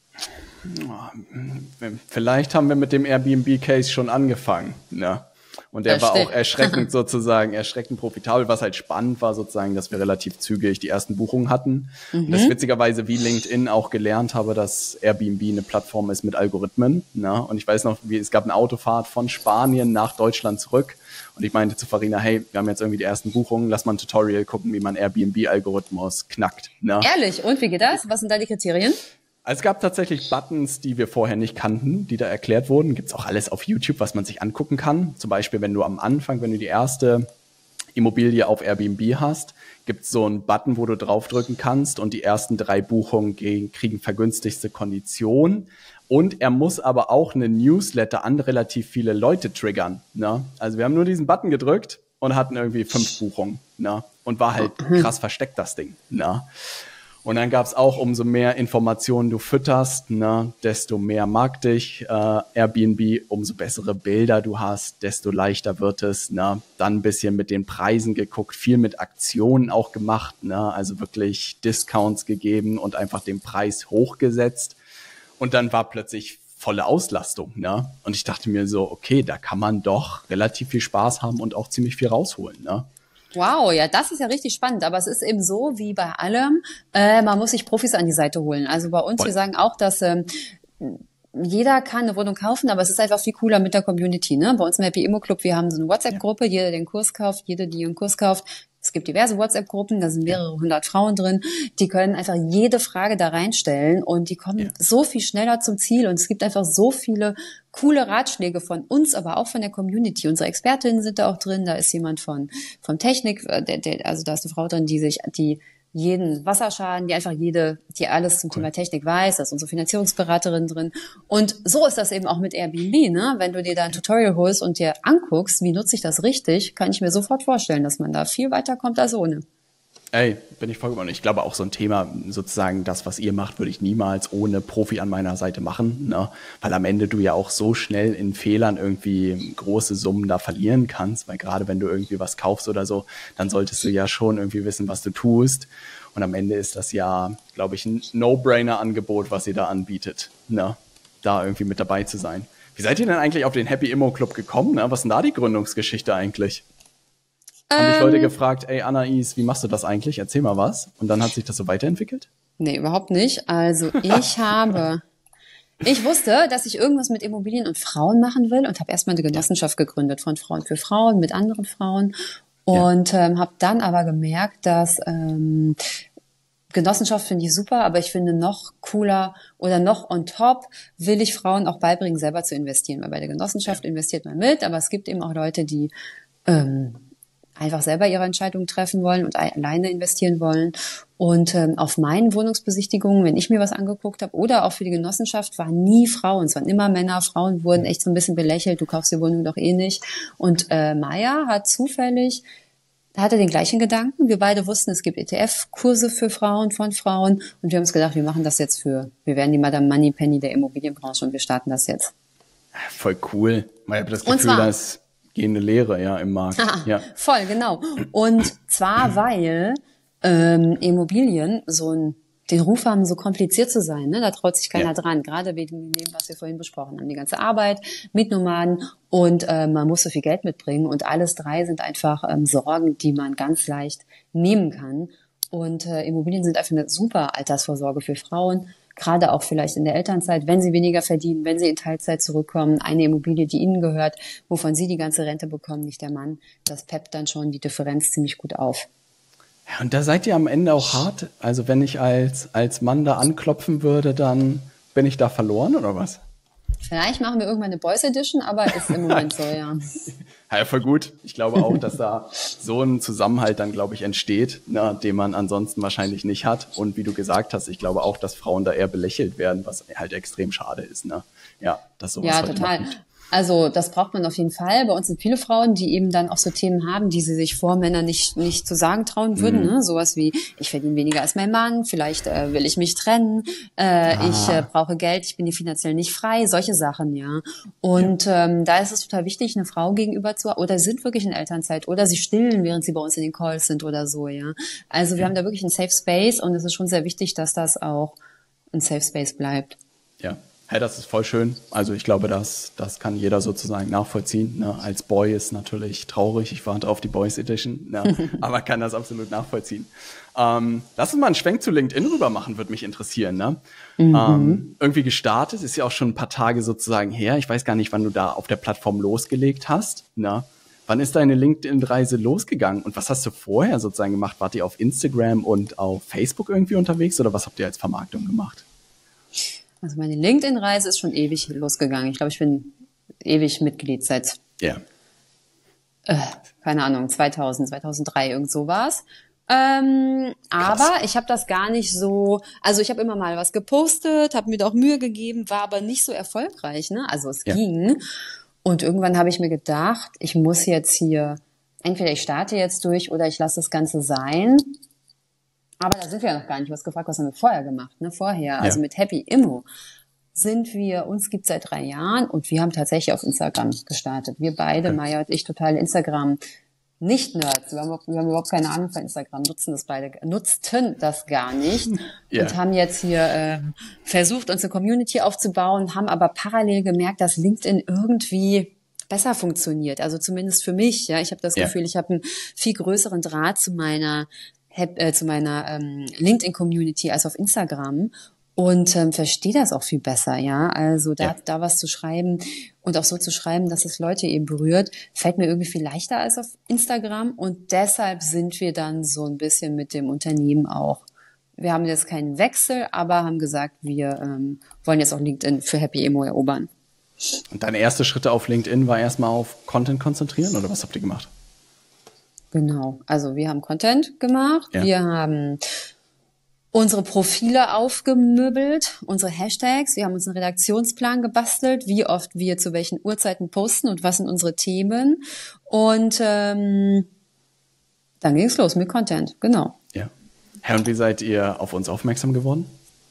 A: Vielleicht haben wir mit dem Airbnb-Case schon angefangen, ne? Und der das war stimmt. auch erschreckend sozusagen, erschreckend profitabel, was halt spannend war sozusagen, dass wir relativ zügig die ersten Buchungen hatten. Mhm. Und das witzigerweise wie LinkedIn auch gelernt habe, dass Airbnb eine Plattform ist mit Algorithmen, ne? Und ich weiß noch, wie, es gab eine Autofahrt von Spanien nach Deutschland zurück und ich meinte zu Farina, hey, wir haben jetzt irgendwie die ersten Buchungen, lass mal ein Tutorial gucken, wie man Airbnb-Algorithmus knackt, ne?
B: Ehrlich? Und wie geht das? Was sind da die Kriterien?
A: Also es gab tatsächlich Buttons, die wir vorher nicht kannten, die da erklärt wurden. Gibt's auch alles auf YouTube, was man sich angucken kann. Zum Beispiel, wenn du am Anfang, wenn du die erste Immobilie auf Airbnb hast, gibt's so einen Button, wo du draufdrücken kannst und die ersten drei Buchungen kriegen vergünstigste Kondition. Und er muss aber auch eine Newsletter an relativ viele Leute triggern. Ne? Also wir haben nur diesen Button gedrückt und hatten irgendwie fünf Buchungen. Ne? Und war halt krass versteckt, das Ding. Ne? Und dann gab's auch, umso mehr Informationen du fütterst, ne, desto mehr mag dich äh, Airbnb, umso bessere Bilder du hast, desto leichter wird es. Ne. Dann ein bisschen mit den Preisen geguckt, viel mit Aktionen auch gemacht, ne, also wirklich Discounts gegeben und einfach den Preis hochgesetzt. Und dann war plötzlich volle Auslastung. Ne. Und ich dachte mir so, okay, da kann man doch relativ viel Spaß haben und auch ziemlich viel rausholen. Ne.
B: Wow, ja, das ist ja richtig spannend. Aber es ist eben so, wie bei allem, äh, man muss sich Profis an die Seite holen. Also bei uns, Voll. Wir sagen auch, dass ähm, jeder kann eine Wohnung kaufen, aber es ist einfach viel cooler mit der Community, ne? Bei uns im Happy Immo Club, wir haben so eine WhatsApp-Gruppe, jeder, der den Kurs kauft, jede, die einen Kurs kauft. Es gibt diverse WhatsApp-Gruppen, da sind mehrere hundert Frauen drin, die können einfach jede Frage da reinstellen und die kommen ja. so viel schneller zum Ziel und es gibt einfach so viele coole Ratschläge von uns, aber auch von der Community. Unsere Expertinnen sind da auch drin, da ist jemand von, von Technik, der, der, also da ist eine Frau drin, die sich, die jeden Wasserschaden, die einfach jede, die alles zum cool. Thema Technik weiß, da ist unsere Finanzierungsberaterin drin. Und so ist das eben auch mit Airbnb, ne? Wenn du dir da ein Tutorial holst und dir anguckst, wie nutze ich das richtig, kann ich mir sofort vorstellen, dass man da viel weiter kommt als ohne.
A: Ey, bin ich vollkommen. Ich glaube auch so ein Thema, sozusagen das, was ihr macht, würde ich niemals ohne Profi an meiner Seite machen, ne? Weil am Ende du ja auch so schnell in Fehlern irgendwie große Summen da verlieren kannst, weil gerade wenn du irgendwie was kaufst oder so, dann solltest du ja schon irgendwie wissen, was du tust. Und am Ende ist das ja, glaube ich, ein No-Brainer-Angebot, was ihr da anbietet, ne? Da irgendwie mit dabei zu sein. Wie seid ihr denn eigentlich auf den Happy Immo Club gekommen? Ne? Was ist denn da die Gründungsgeschichte eigentlich? Haben dich Leute gefragt, ey Anais, wie machst du das eigentlich? Erzähl mal was. Und dann hat sich das so weiterentwickelt?
B: Nee, überhaupt nicht. Also ich habe, ich wusste, dass ich irgendwas mit Immobilien und Frauen machen will und habe erstmal eine Genossenschaft gegründet von Frauen für Frauen mit anderen Frauen und ja. ähm, habe dann aber gemerkt, dass ähm, Genossenschaft finde ich super, aber ich finde noch cooler oder noch on top will ich Frauen auch beibringen, selber zu investieren. Weil bei der Genossenschaft ja. investiert man mit, aber es gibt eben auch Leute, die ähm, einfach selber ihre Entscheidungen treffen wollen und alleine investieren wollen. Und ähm, auf meinen Wohnungsbesichtigungen, wenn ich mir was angeguckt habe, oder auch für die Genossenschaft, waren nie Frauen. Es waren immer Männer. Frauen wurden echt so ein bisschen belächelt. Du kaufst die Wohnung doch eh nicht. Und äh, Maya hat zufällig, hatte den gleichen Gedanken. Wir beide wussten, es gibt E T F-Kurse für Frauen, von Frauen. Und wir haben uns gedacht, wir machen das jetzt für, wir werden die Madame Moneypenny der Immobilienbranche und wir starten das jetzt.
A: Voll cool. Ich habe das Gefühl, dass gehende Lehre, ja, im Markt.
B: Aha,
A: ja.
B: Voll, genau. Und zwar, weil ähm, Immobilien so ein, den Ruf haben, so kompliziert zu sein. Ne? Da traut sich keiner ja. dran. Gerade wegen dem, was wir vorhin besprochen haben. Die ganze Arbeit, Mietnomaden und äh, man muss so viel Geld mitbringen. Und alles drei sind einfach ähm, Sorgen, die man ganz leicht nehmen kann. Und äh, Immobilien sind einfach eine super Altersvorsorge für Frauen. Gerade auch vielleicht in der Elternzeit, wenn sie weniger verdienen, wenn sie in Teilzeit zurückkommen, eine Immobilie, die ihnen gehört, wovon sie die ganze Rente bekommen, nicht der Mann, das peppt dann schon die Differenz ziemlich gut auf.
A: Ja, und da seid ihr am Ende auch hart. Also wenn ich als, als Mann da anklopfen würde, dann bin ich da verloren oder was?
B: Vielleicht machen wir irgendwann eine Boys Edition, aber ist im Moment so, ja.
A: Ja, voll gut. Ich glaube auch, dass da so ein Zusammenhalt dann, glaube ich, entsteht, ne, den man ansonsten wahrscheinlich nicht hat. Und wie du gesagt hast, ich glaube auch, dass Frauen da eher belächelt werden, was halt extrem schade ist. Ne? Ja, das sowas
B: ja,
A: halt
B: total.
A: Immer gut.
B: Also das braucht man auf jeden Fall. Bei uns sind viele Frauen, die eben dann auch so Themen haben, die sie sich vor Männern nicht nicht zu sagen trauen würden. Mhm. Ne? Sowas wie, ich verdiene weniger als mein Mann, vielleicht äh, will ich mich trennen, äh, ah. ich äh, brauche Geld, ich bin hier finanziell nicht frei, solche Sachen, ja. Und ja. Ähm, da ist es total wichtig, eine Frau gegenüber zu, oder sind wirklich in Elternzeit, oder sie stillen, während sie bei uns in den Calls sind oder so, ja. Also wir ja. haben da wirklich einen Safe Space und es ist schon sehr wichtig, dass das auch ein Safe Space bleibt.
A: Ja. Hey, das ist voll schön. Also ich glaube, das, das kann jeder sozusagen nachvollziehen. Ne? Als Boy ist natürlich traurig. Ich warte auf die Boys Edition, ne? Aber kann das absolut nachvollziehen. Ähm, lass uns mal einen Schwenk zu LinkedIn rüber machen, würde mich interessieren. Ne? Mhm. Ähm, irgendwie gestartet, ist ja auch schon ein paar Tage sozusagen her. Ich weiß gar nicht, wann du da auf der Plattform losgelegt hast. Ne? Wann ist deine LinkedIn-Reise losgegangen? Und was hast du vorher sozusagen gemacht? Wart ihr auf Instagram und auf Facebook irgendwie unterwegs oder was habt ihr als Vermarktung gemacht?
B: Also meine LinkedIn-Reise ist schon ewig losgegangen. Ich glaube, ich bin ewig Mitglied seit,
A: yeah.
B: äh, keine Ahnung, zweitausend, zweitausenddrei, irgend sowas. Ähm, aber ich habe das gar nicht so, also ich habe immer mal was gepostet, habe mir da auch Mühe gegeben, war aber nicht so erfolgreich, ne? Also es yeah. ging. Und irgendwann habe ich mir gedacht, ich muss jetzt hier, entweder ich starte jetzt durch oder ich lasse das Ganze sein. Aber da sind wir ja noch gar nicht. Du hast gefragt, was haben wir vorher gemacht, ne? Vorher, ja. Also mit Happy Immo sind wir, uns gibt's seit drei Jahren und wir haben tatsächlich auf Instagram gestartet. Wir beide, okay. Maya und ich, total Instagram nicht Nerds. Wir haben, wir haben überhaupt keine Ahnung von Instagram, nutzen das beide, nutzten das gar nicht yeah. und haben jetzt hier äh, versucht, uns eine Community aufzubauen, haben aber parallel gemerkt, dass LinkedIn irgendwie besser funktioniert. Also zumindest für mich. Ja, ich habe das yeah. Gefühl, ich habe einen viel größeren Draht zu meiner zu meiner ähm, LinkedIn-Community als auf Instagram. und ähm, verstehe das auch viel besser, ja. Also da,
A: Ja.
B: da was zu schreiben und auch so zu schreiben, dass es Leute eben berührt, fällt mir irgendwie viel leichter als auf Instagram. Und deshalb sind wir dann so ein bisschen mit dem Unternehmen auch. Wir haben jetzt keinen Wechsel, aber haben gesagt, wir ähm, wollen jetzt auch LinkedIn für Happy Emo erobern.
A: Und deine erste Schritte auf LinkedIn war erstmal auf Content konzentrieren oder was habt ihr gemacht?
B: Genau. Also wir haben Content gemacht,
A: Ja.
B: wir haben unsere Profile aufgemöbelt, unsere Hashtags, wir haben uns einen Redaktionsplan gebastelt, wie oft wir zu welchen Uhrzeiten posten und was sind unsere Themen. Und ähm, dann ging es los mit Content, genau.
A: Ja. Herr, und wie seid ihr auf uns aufmerksam geworden?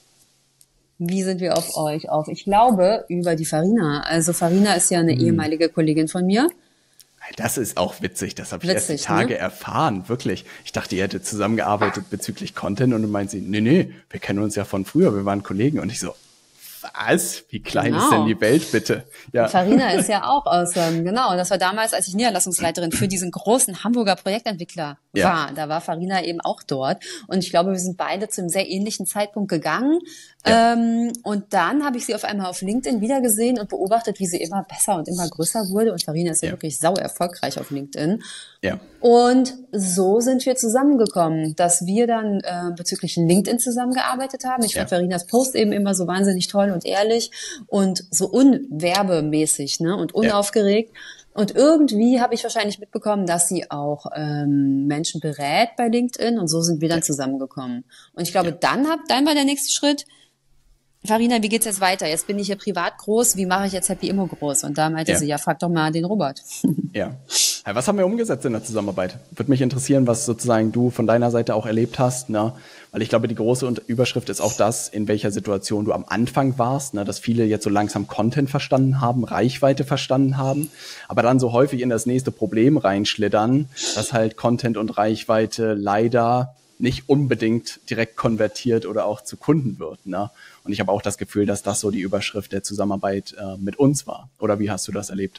B: Wie sind wir auf euch auf? Ich glaube, über die Farina. Also Farina ist ja eine ehemalige Kollegin von mir.
A: Das ist auch witzig, das habe ich
B: Witzig,
A: erst die Tage
B: ne?
A: erfahren, wirklich. Ich dachte, ihr hättet zusammengearbeitet bezüglich Content und dann meint sie, nee, nee, wir kennen uns ja von früher, wir waren Kollegen. Und ich so, was? Wie klein
B: Genau.
A: ist denn die Welt, bitte? Ja.
B: Farina ist ja auch aus, ähm, genau, und das war damals, als ich Niederlassungsleiterin für diesen großen Hamburger Projektentwickler
A: Ja.
B: war. Da war Farina eben auch dort. Und ich glaube, wir sind beide zu einem sehr ähnlichen Zeitpunkt gegangen.
A: Ja.
B: Ähm, und dann habe ich sie auf einmal auf LinkedIn wiedergesehen und beobachtet, wie sie immer besser und immer größer wurde. Und Farina ist ja,
A: Ja.
B: wirklich sau erfolgreich auf LinkedIn.
A: Ja.
B: Und so sind wir zusammengekommen, dass wir dann äh, bezüglich LinkedIn zusammengearbeitet haben. Ich
A: Ja.
B: fand Farinas Post eben immer so wahnsinnig toll und ehrlich und so unwerbemäßig, ne, und unaufgeregt. Und irgendwie habe ich wahrscheinlich mitbekommen, dass sie auch ähm, Menschen berät bei LinkedIn und so sind wir dann zusammengekommen. Und ich glaube,
A: Ja.
B: dann hab, dann war der nächste Schritt, Farina, wie geht's jetzt weiter? Jetzt bin ich hier privat groß, wie mache ich jetzt Happy Immo groß? Und da meinte
A: Ja.
B: sie, ja, frag doch mal den Robert.
A: Ja. Ja, was haben wir umgesetzt in der Zusammenarbeit? Würde mich interessieren, was sozusagen du von deiner Seite auch erlebt hast, ne? Weil ich glaube, die große Überschrift ist auch das, in welcher Situation du am Anfang warst, ne? Dass viele jetzt so langsam Content verstanden haben, Reichweite verstanden haben, aber dann so häufig in das nächste Problem reinschlittern, dass halt Content und Reichweite leider nicht unbedingt direkt konvertiert oder auch zu Kunden wird, ne? Und ich habe auch das Gefühl, dass das so die Überschrift der Zusammenarbeit äh, mit uns war. Oder wie hast du das erlebt?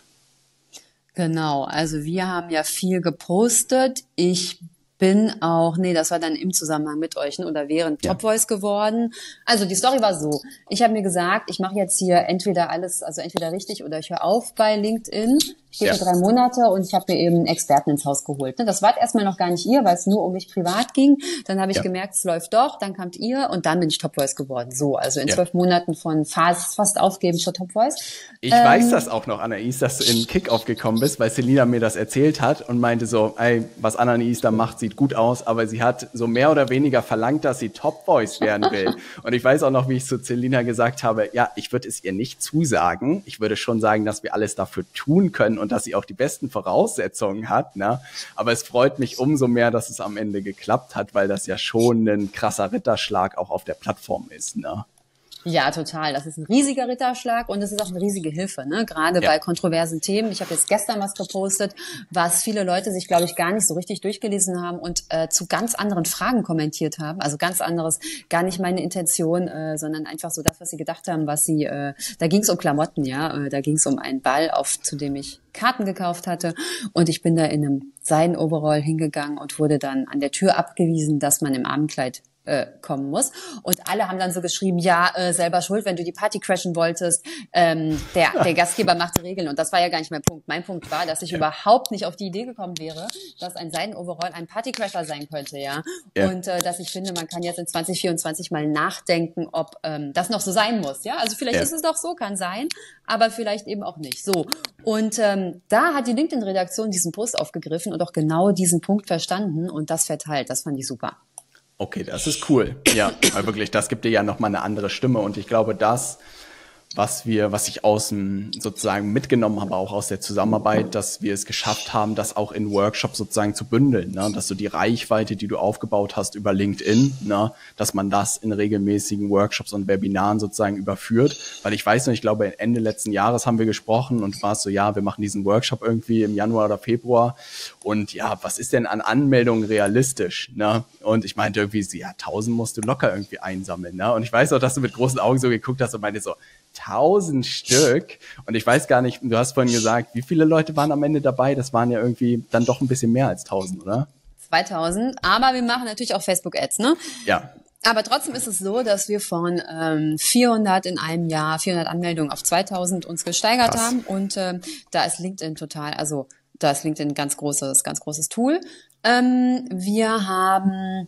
B: Genau, also wir haben ja viel gepostet. Ich bin auch, nee, das war dann im Zusammenhang mit euch, ne, oder während
A: Ja.
B: Top Voice geworden. Also die Story war so, ich habe mir gesagt, ich mache jetzt hier entweder alles, also entweder richtig oder ich höre auf bei LinkedIn. Ich gehe
A: Ja.
B: für drei Monate und ich habe mir eben einen Experten ins Haus geholt. Ne, das war erstmal noch gar nicht ihr, weil es nur um mich privat ging. Dann habe ich
A: Ja.
B: gemerkt, es läuft doch, dann kamt ihr und dann bin ich Top Voice geworden. So, also in
A: Ja.
B: zwölf Monaten von fast, fast aufgeben zur Top Voice.
A: Ich
B: Ähm,
A: weiß das auch noch, Anais, dass du in Kickoff gekommen bist, weil Selina mir das erzählt hat und meinte so, ey, was Anais da macht, sieht gut aus, aber sie hat so mehr oder weniger verlangt, dass sie Top Voice werden will. Und ich weiß auch noch, wie ich zu Selina gesagt habe, ja, ich würde es ihr nicht zusagen. Ich würde schon sagen, dass wir alles dafür tun können und dass sie auch die besten Voraussetzungen hat, ne? Aber es freut mich umso mehr, dass es am Ende geklappt hat, weil das ja schon ein krasser Ritterschlag auch auf der Plattform ist, ne?
B: Ja, total. Das ist ein riesiger Ritterschlag und es ist auch eine riesige Hilfe, ne? Gerade
A: Ja.
B: bei kontroversen Themen. Ich habe jetzt gestern was gepostet, was viele Leute sich, glaube ich, gar nicht so richtig durchgelesen haben und äh, zu ganz anderen Fragen kommentiert haben. Also ganz anderes, gar nicht meine Intention, äh, sondern einfach so das, was sie gedacht haben, was sie, äh, da ging es um Klamotten, ja, äh, da ging es um einen Ball, auf zu dem ich Karten gekauft hatte und ich bin da in einem Seiden-Overall hingegangen und wurde dann an der Tür abgewiesen, dass man im Abendkleid äh, kommen muss. Und alle haben dann so geschrieben, ja, äh, selber schuld, wenn du die Party crashen wolltest. Ähm, der, der Gastgeber macht die Regeln. Und das war ja gar nicht mein Punkt. Mein Punkt war, dass ich
A: Ja.
B: überhaupt nicht auf die Idee gekommen wäre, dass ein Seiden-Overall ein Partycrasher sein könnte, ja.
A: Ja.
B: Und äh, dass ich finde, man kann jetzt in zwanzig vierundzwanzig mal nachdenken, ob ähm, das noch so sein muss, ja. Also vielleicht
A: Ja.
B: ist es doch so, kann sein, aber vielleicht eben auch nicht. So. Und ähm, da hat die LinkedIn-Redaktion diesen Post aufgegriffen und auch genau diesen Punkt verstanden und das verteilt. Das fand ich super.
A: Okay, das ist cool. Ja, weil wirklich, das gibt dir ja nochmal eine andere Stimme. Und ich glaube, das, was wir, was ich aus dem sozusagen mitgenommen habe, auch aus der Zusammenarbeit, dass wir es geschafft haben, das auch in Workshops sozusagen zu bündeln, ne? Dass du die Reichweite, die du aufgebaut hast über LinkedIn, ne? Dass man das in regelmäßigen Workshops und Webinaren sozusagen überführt. Weil ich weiß noch, ich glaube, Ende letzten Jahres haben wir gesprochen und war es so, ja, wir machen diesen Workshop irgendwie im Januar oder Februar. Und ja, was ist denn an Anmeldungen realistisch, ne? Und ich meinte irgendwie, so, ja, tausend musst du locker irgendwie einsammeln, ne? Und ich weiß auch, dass du mit großen Augen so geguckt hast und meinte so, tausend Stück. Und ich weiß gar nicht, du hast vorhin gesagt, wie viele Leute waren am Ende dabei? Das waren ja irgendwie dann doch ein bisschen mehr als tausend, oder?
B: zweitausend. Aber wir machen natürlich auch Facebook-Ads, ne?
A: Ja.
B: Aber trotzdem ist es so, dass wir von ähm, vierhundert in einem Jahr, vierhundert Anmeldungen auf zweitausend uns gesteigert
A: Krass.
B: haben. Und ähm, da ist LinkedIn total, also da ist LinkedIn ein ganz großes, ganz großes Tool. Ähm, wir haben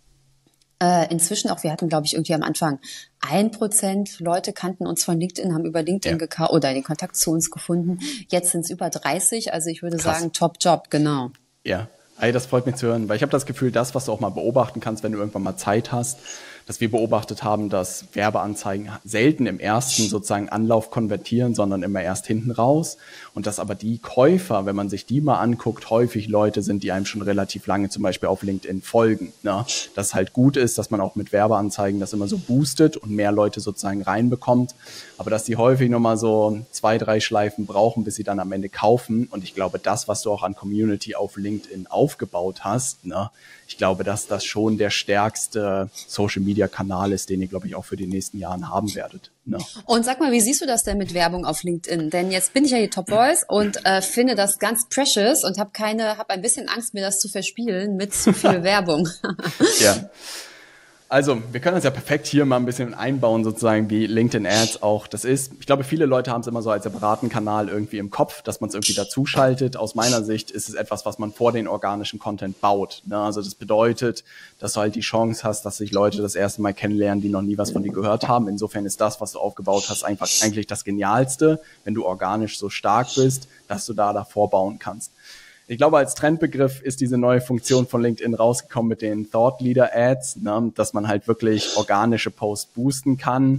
B: äh, inzwischen auch, wir hatten, glaube ich, irgendwie am Anfang ein Prozent Leute kannten uns von LinkedIn, haben über LinkedIn
A: Ja.
B: gekauft oder den Kontakt zu uns gefunden. Jetzt sind es über dreißig. Also ich würde
A: Krass.
B: sagen, Top Job, genau.
A: Ja, hey, das freut mich zu hören, weil ich habe das Gefühl, das, was du auch mal beobachten kannst, wenn du irgendwann mal Zeit hast, dass wir beobachtet haben, dass Werbeanzeigen selten im ersten sozusagen Anlauf konvertieren, sondern immer erst hinten raus. Und dass aber die Käufer, wenn man sich die mal anguckt, häufig Leute sind, die einem schon relativ lange zum Beispiel auf LinkedIn folgen. Ne? Dass es halt gut ist, dass man auch mit Werbeanzeigen das immer so boostet und mehr Leute sozusagen reinbekommt. Aber dass die häufig nochmal so zwei, drei Schleifen brauchen, bis sie dann am Ende kaufen. Und ich glaube, das, was du auch an Community auf LinkedIn aufgebaut hast, ne? Ich glaube, dass das schon der stärkste Social-Media-Kanal ist, den ihr, glaube ich, auch für die nächsten Jahre haben werdet. Ne?
B: Und sag mal, wie siehst du das denn mit Werbung auf LinkedIn? Denn jetzt bin ich ja die Top Voice und äh, finde das ganz precious und habe keine, habe ein bisschen Angst, mir das zu verspielen mit zu viel Werbung.
A: Ja. Also, wir können das ja perfekt hier mal ein bisschen einbauen, sozusagen, wie LinkedIn Ads auch das ist. Ich glaube, viele Leute haben es immer so als separaten Kanal irgendwie im Kopf, dass man es irgendwie dazu schaltet. Aus meiner Sicht ist es etwas, was man vor den organischen Content baut. Ne? Also das bedeutet, dass du halt die Chance hast, dass sich Leute das erste Mal kennenlernen, die noch nie was von dir gehört haben. Insofern ist das, was du aufgebaut hast, einfach eigentlich das Genialste, wenn du organisch so stark bist, dass du da davor bauen kannst. Ich glaube, als Trendbegriff ist diese neue Funktion von LinkedIn rausgekommen mit den Thought Leader Ads, ne, dass man halt wirklich organische Posts boosten kann.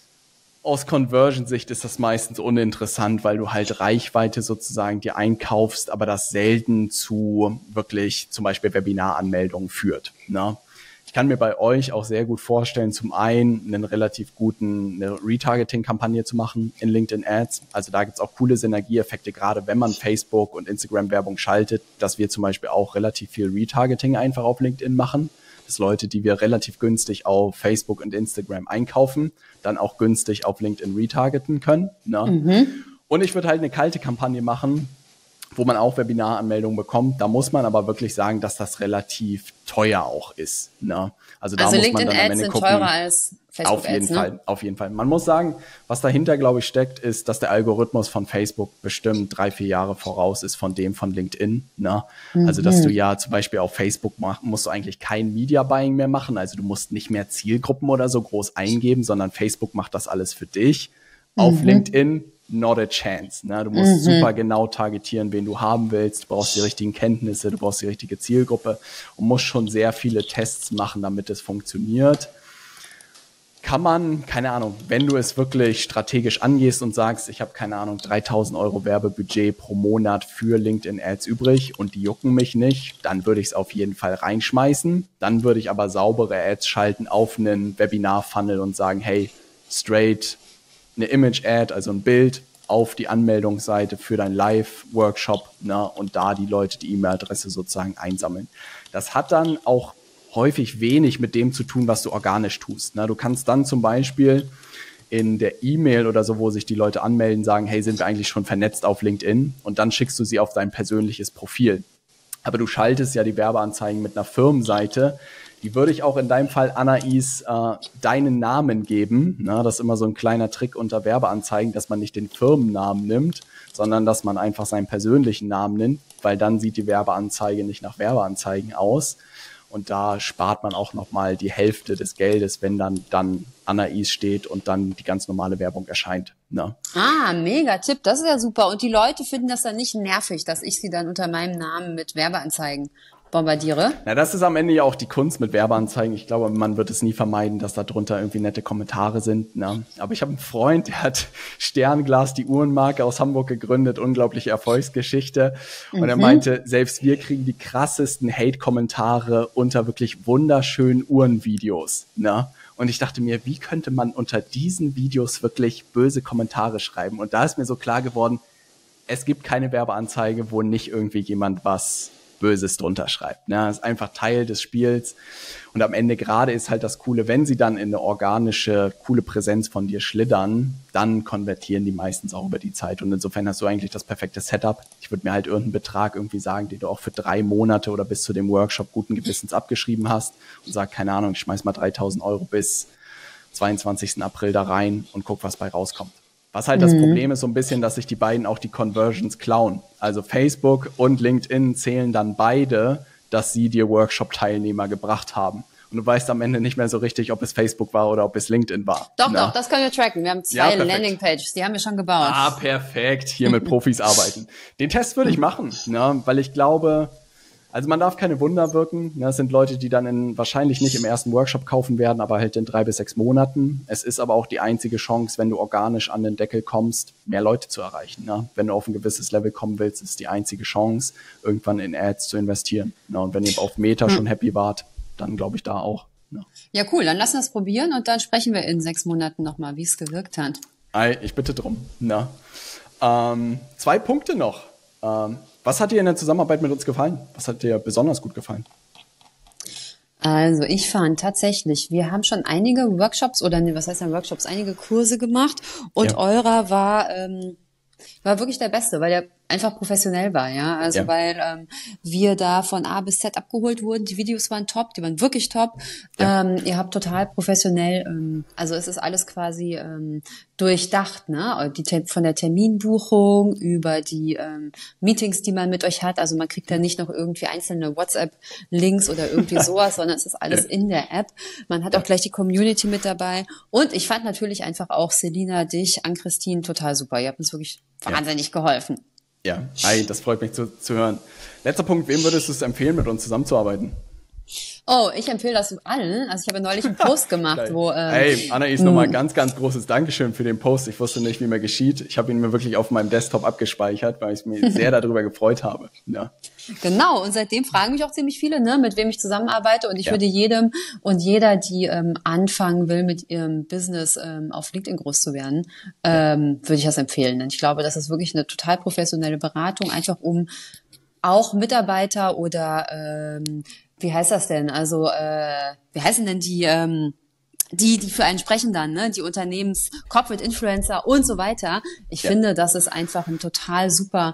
A: Aus Conversion-Sicht ist das meistens uninteressant, weil du halt Reichweite sozusagen dir einkaufst, aber das selten zu wirklich zum Beispiel Webinaranmeldungen führt. Ne? Ich kann mir bei euch auch sehr gut vorstellen, zum einen einen relativ guten eine Retargeting-Kampagne zu machen in LinkedIn Ads. Also da gibt's auch coole Synergieeffekte, gerade wenn man Facebook und Instagram-Werbung schaltet, dass wir zum Beispiel auch relativ viel Retargeting einfach auf LinkedIn machen. Dass Leute, die wir relativ günstig auf Facebook und Instagram einkaufen, dann auch günstig auf LinkedIn retargeten können. Ne? Mhm. Und ich würde halt eine kalte Kampagne machen, wo man auch Webinaranmeldungen bekommt. Da muss man aber wirklich sagen, dass das relativ teuer auch ist. Ne? Also da
B: also
A: muss
B: LinkedIn
A: man dann am
B: Ads
A: Ende
B: sind
A: gucken.
B: Teurer als Facebook
A: Auf jeden
B: Ads,
A: Fall,
B: ne?
A: auf jeden Fall. Man muss sagen, was dahinter, glaube ich, steckt, ist, dass der Algorithmus von Facebook bestimmt drei, vier Jahre voraus ist von dem von LinkedIn. Ne? Mhm. Also, dass du ja zum Beispiel auf Facebook mach, musst du eigentlich kein Media Buying mehr machen. Also du musst nicht mehr Zielgruppen oder so groß eingeben, sondern Facebook macht das alles für dich. Mhm. Auf LinkedIn not a chance. Ne? Du musst mhm. super genau targetieren, wen du haben willst. Du brauchst die richtigen Kenntnisse, du brauchst die richtige Zielgruppe und musst schon sehr viele Tests machen, damit es funktioniert. Kann man, keine Ahnung, wenn du es wirklich strategisch angehst und sagst, ich habe, keine Ahnung, dreitausend Euro Werbebudget pro Monat für LinkedIn Ads übrig und die jucken mich nicht, dann würde ich es auf jeden Fall reinschmeißen. Dann würde ich aber saubere Ads schalten auf einen Webinar-Funnel und sagen, hey, straight eine Image-Ad, also ein Bild auf die Anmeldungsseite für dein Live-Workshop, ne, und da die Leute die E-Mail-Adresse sozusagen einsammeln. Das hat dann auch häufig wenig mit dem zu tun, was du organisch tust. Ne? Du kannst dann zum Beispiel in der E-Mail oder so, wo sich die Leute anmelden, sagen, hey, sind wir eigentlich schon vernetzt auf LinkedIn? Und dann schickst du sie auf dein persönliches Profil. Aber du schaltest ja die Werbeanzeigen mit einer Firmenseite. Die würde ich auch in deinem Fall, Anais, äh, deinen Namen geben. Na, das ist immer so ein kleiner Trick unter Werbeanzeigen, dass man nicht den Firmennamen nimmt, sondern dass man einfach seinen persönlichen Namen nimmt, weil dann sieht die Werbeanzeige nicht nach Werbeanzeigen aus. Und da spart man auch nochmal die Hälfte des Geldes, wenn dann, dann Anais steht und dann die ganz normale Werbung erscheint. Ne?
B: Ah, mega Tipp, das ist ja super. Und die Leute finden das dann nicht nervig, dass ich sie dann unter meinem Namen mit Werbeanzeigen bombardiere?
A: Na, das ist am Ende ja auch die Kunst mit Werbeanzeigen. Ich glaube, man wird es nie vermeiden, dass da drunter irgendwie nette Kommentare sind. Ne? Aber ich habe einen Freund, der hat Sternglas, die Uhrenmarke aus Hamburg gegründet, unglaubliche Erfolgsgeschichte. Und mhm. er meinte, selbst wir kriegen die krassesten Hate-Kommentare unter wirklich wunderschönen Uhrenvideos. Ne? Und ich dachte mir, wie könnte man unter diesen Videos wirklich böse Kommentare schreiben? Und da ist mir so klar geworden, es gibt keine Werbeanzeige, wo nicht irgendwie jemand was Böses drunter schreibt. Ja, das ist einfach Teil des Spiels. Und am Ende gerade ist halt das Coole, wenn sie dann in eine organische, coole Präsenz von dir schlittern, dann konvertieren die meistens auch über die Zeit. Und insofern hast du eigentlich das perfekte Setup. Ich würde mir halt irgendeinen Betrag irgendwie sagen, den du auch für drei Monate oder bis zu dem Workshop guten Gewissens abgeschrieben hast und sag, keine Ahnung, ich schmeiß mal dreitausend Euro bis zweiundzwanzigsten April da rein und guck, was bei rauskommt. Was halt das mhm. Problem ist so ein bisschen, dass sich die beiden auch die Conversions klauen. Also Facebook und LinkedIn zählen dann beide, dass sie dir Workshop-Teilnehmer gebracht haben. Und du weißt am Ende nicht mehr so richtig, ob es Facebook war oder ob es LinkedIn war.
B: Doch,
A: Na?
B: doch, das können wir tracken. Wir haben zwei ja, Landingpages, die haben wir schon gebaut.
A: Ah, perfekt. Hier mit Profis arbeiten. Den Test würde ich machen, ne? Weil ich glaube, also man darf keine Wunder wirken. Das sind Leute, die dann in, wahrscheinlich nicht im ersten Workshop kaufen werden, aber halt in drei bis sechs Monaten. Es ist aber auch die einzige Chance, wenn du organisch an den Deckel kommst, mehr Leute zu erreichen. Ne? Wenn du auf ein gewisses Level kommen willst, ist die einzige Chance, irgendwann in Ads zu investieren. Ne? Und wenn ihr auf Meta hm. schon happy wart, dann glaube ich da auch. Ne?
B: Ja, cool. Dann lassen wir es probieren und dann sprechen wir in sechs Monaten nochmal, wie es gewirkt hat.
A: Ei, ich bitte drum. Ne? Ähm, zwei Punkte noch. Ähm, Was hat dir in der Zusammenarbeit mit uns gefallen? Was hat dir besonders gut gefallen?
B: Also ich fand tatsächlich, wir haben schon einige Workshops oder nee, was heißt denn Workshops, einige Kurse gemacht und ja. eurer war ähm, war wirklich der Beste, weil der einfach professionell war, ja, also ja. weil ähm, wir da von A bis Z abgeholt wurden, die Videos waren top, die waren wirklich top, ja. ähm, ihr habt total professionell, ähm, also es ist alles quasi ähm, durchdacht, ne, die, von der Terminbuchung über die ähm, Meetings, die man mit euch hat, also man kriegt da nicht noch irgendwie einzelne WhatsApp-Links oder irgendwie sowas, sondern es ist alles ja. in der App, man hat auch gleich die Community mit dabei und ich fand natürlich einfach auch Selina, dich, Ann-Christine total super, ihr habt uns wirklich wahnsinnig ja. geholfen.
A: Ja, hi, das freut mich zu, zu hören. Letzter Punkt, wem würdest du es empfehlen, mit uns zusammenzuarbeiten?
B: Oh, ich empfehle das allen. Also ich habe neulich einen Post gemacht, wo... Ähm,
A: hey, Anais, nochmal ganz, ganz großes Dankeschön für den Post. Ich wusste nicht, wie mir geschieht. Ich habe ihn mir wirklich auf meinem Desktop abgespeichert, weil ich mich sehr darüber gefreut habe. Ja.
B: Genau, und seitdem fragen mich auch ziemlich viele, ne, mit wem ich zusammenarbeite. Und ich ja. würde jedem und jeder, die ähm, anfangen will, mit ihrem Business ähm, auf LinkedIn groß zu werden, ähm, würde ich das empfehlen. Denn ich glaube, das ist wirklich eine total professionelle Beratung, einfach um auch Mitarbeiter oder... Ähm, wie heißt das denn? Also, äh, wie heißen denn die, ähm, die, die für einen sprechen dann, ne? Die Unternehmens, Corporate Influencer und so weiter. Ich ja. finde, das ist einfach ein total super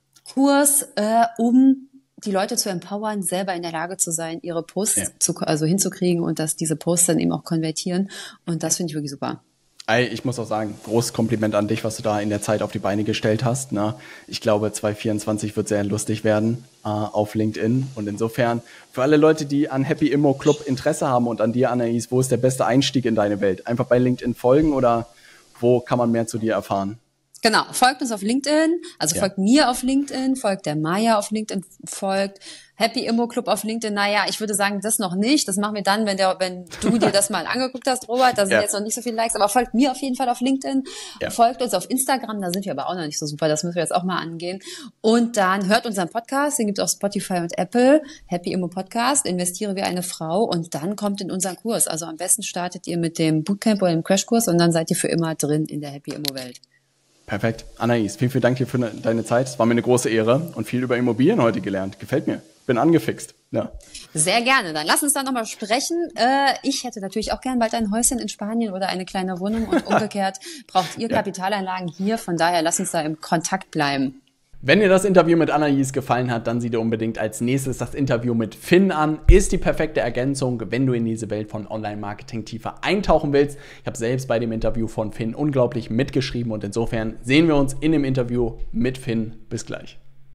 B: Kurs, äh, um die Leute zu empowern, selber in der Lage zu sein, ihre Posts ja. zu, also hinzukriegen und dass diese Posts dann eben auch konvertieren. Und das finde ich wirklich super.
A: Ich muss auch sagen, großes Kompliment an dich, was du da in der Zeit auf die Beine gestellt hast. Ne? Ich glaube, zwanzig vierundzwanzig wird sehr lustig werden äh, auf LinkedIn. Und insofern, für alle Leute, die an Happy Immo Club Interesse haben und an dir, Anais, wo ist der beste Einstieg in deine Welt? Einfach bei LinkedIn folgen oder wo kann man mehr zu dir erfahren?
B: Genau, folgt uns auf LinkedIn, also ja. folgt mir auf LinkedIn, folgt der Maya auf LinkedIn, folgt Happy Immo Club auf LinkedIn. Naja, ich würde sagen, das noch nicht. Das machen wir dann, wenn der, wenn du dir das mal angeguckt hast, Robert. Da sind ja. jetzt noch nicht so viele Likes, aber folgt mir auf jeden Fall auf LinkedIn. Ja. Folgt uns auf Instagram, da sind wir aber auch noch nicht so super. Das müssen wir jetzt auch mal angehen. Und dann hört unseren Podcast, den gibt es auf Spotify und Apple. Happy Immo Podcast, investiere wie eine Frau. Und dann kommt in unseren Kurs. Also am besten startet ihr mit dem Bootcamp oder dem Crashkurs und dann seid ihr für immer drin in der Happy Immo Welt.
A: Perfekt. Anais, vielen, vielen Dank dir für deine Zeit. Es war mir eine große Ehre und viel über Immobilien heute gelernt. Gefällt mir. Bin angefixt. Ja.
B: Sehr gerne. Dann lass uns da nochmal sprechen. Äh, ich hätte natürlich auch gern bald ein Häuschen in Spanien oder eine kleine Wohnung und umgekehrt braucht ihr Kapitalanlagen hier. Von daher lass uns da im Kontakt bleiben.
A: Wenn dir das Interview mit Anais gefallen hat, dann sieh dir unbedingt als nächstes das Interview mit Finn an. Ist die perfekte Ergänzung, wenn du in diese Welt von Online-Marketing tiefer eintauchen willst. Ich habe selbst bei dem Interview von Finn unglaublich mitgeschrieben und insofern sehen wir uns in dem Interview mit Finn. Bis gleich.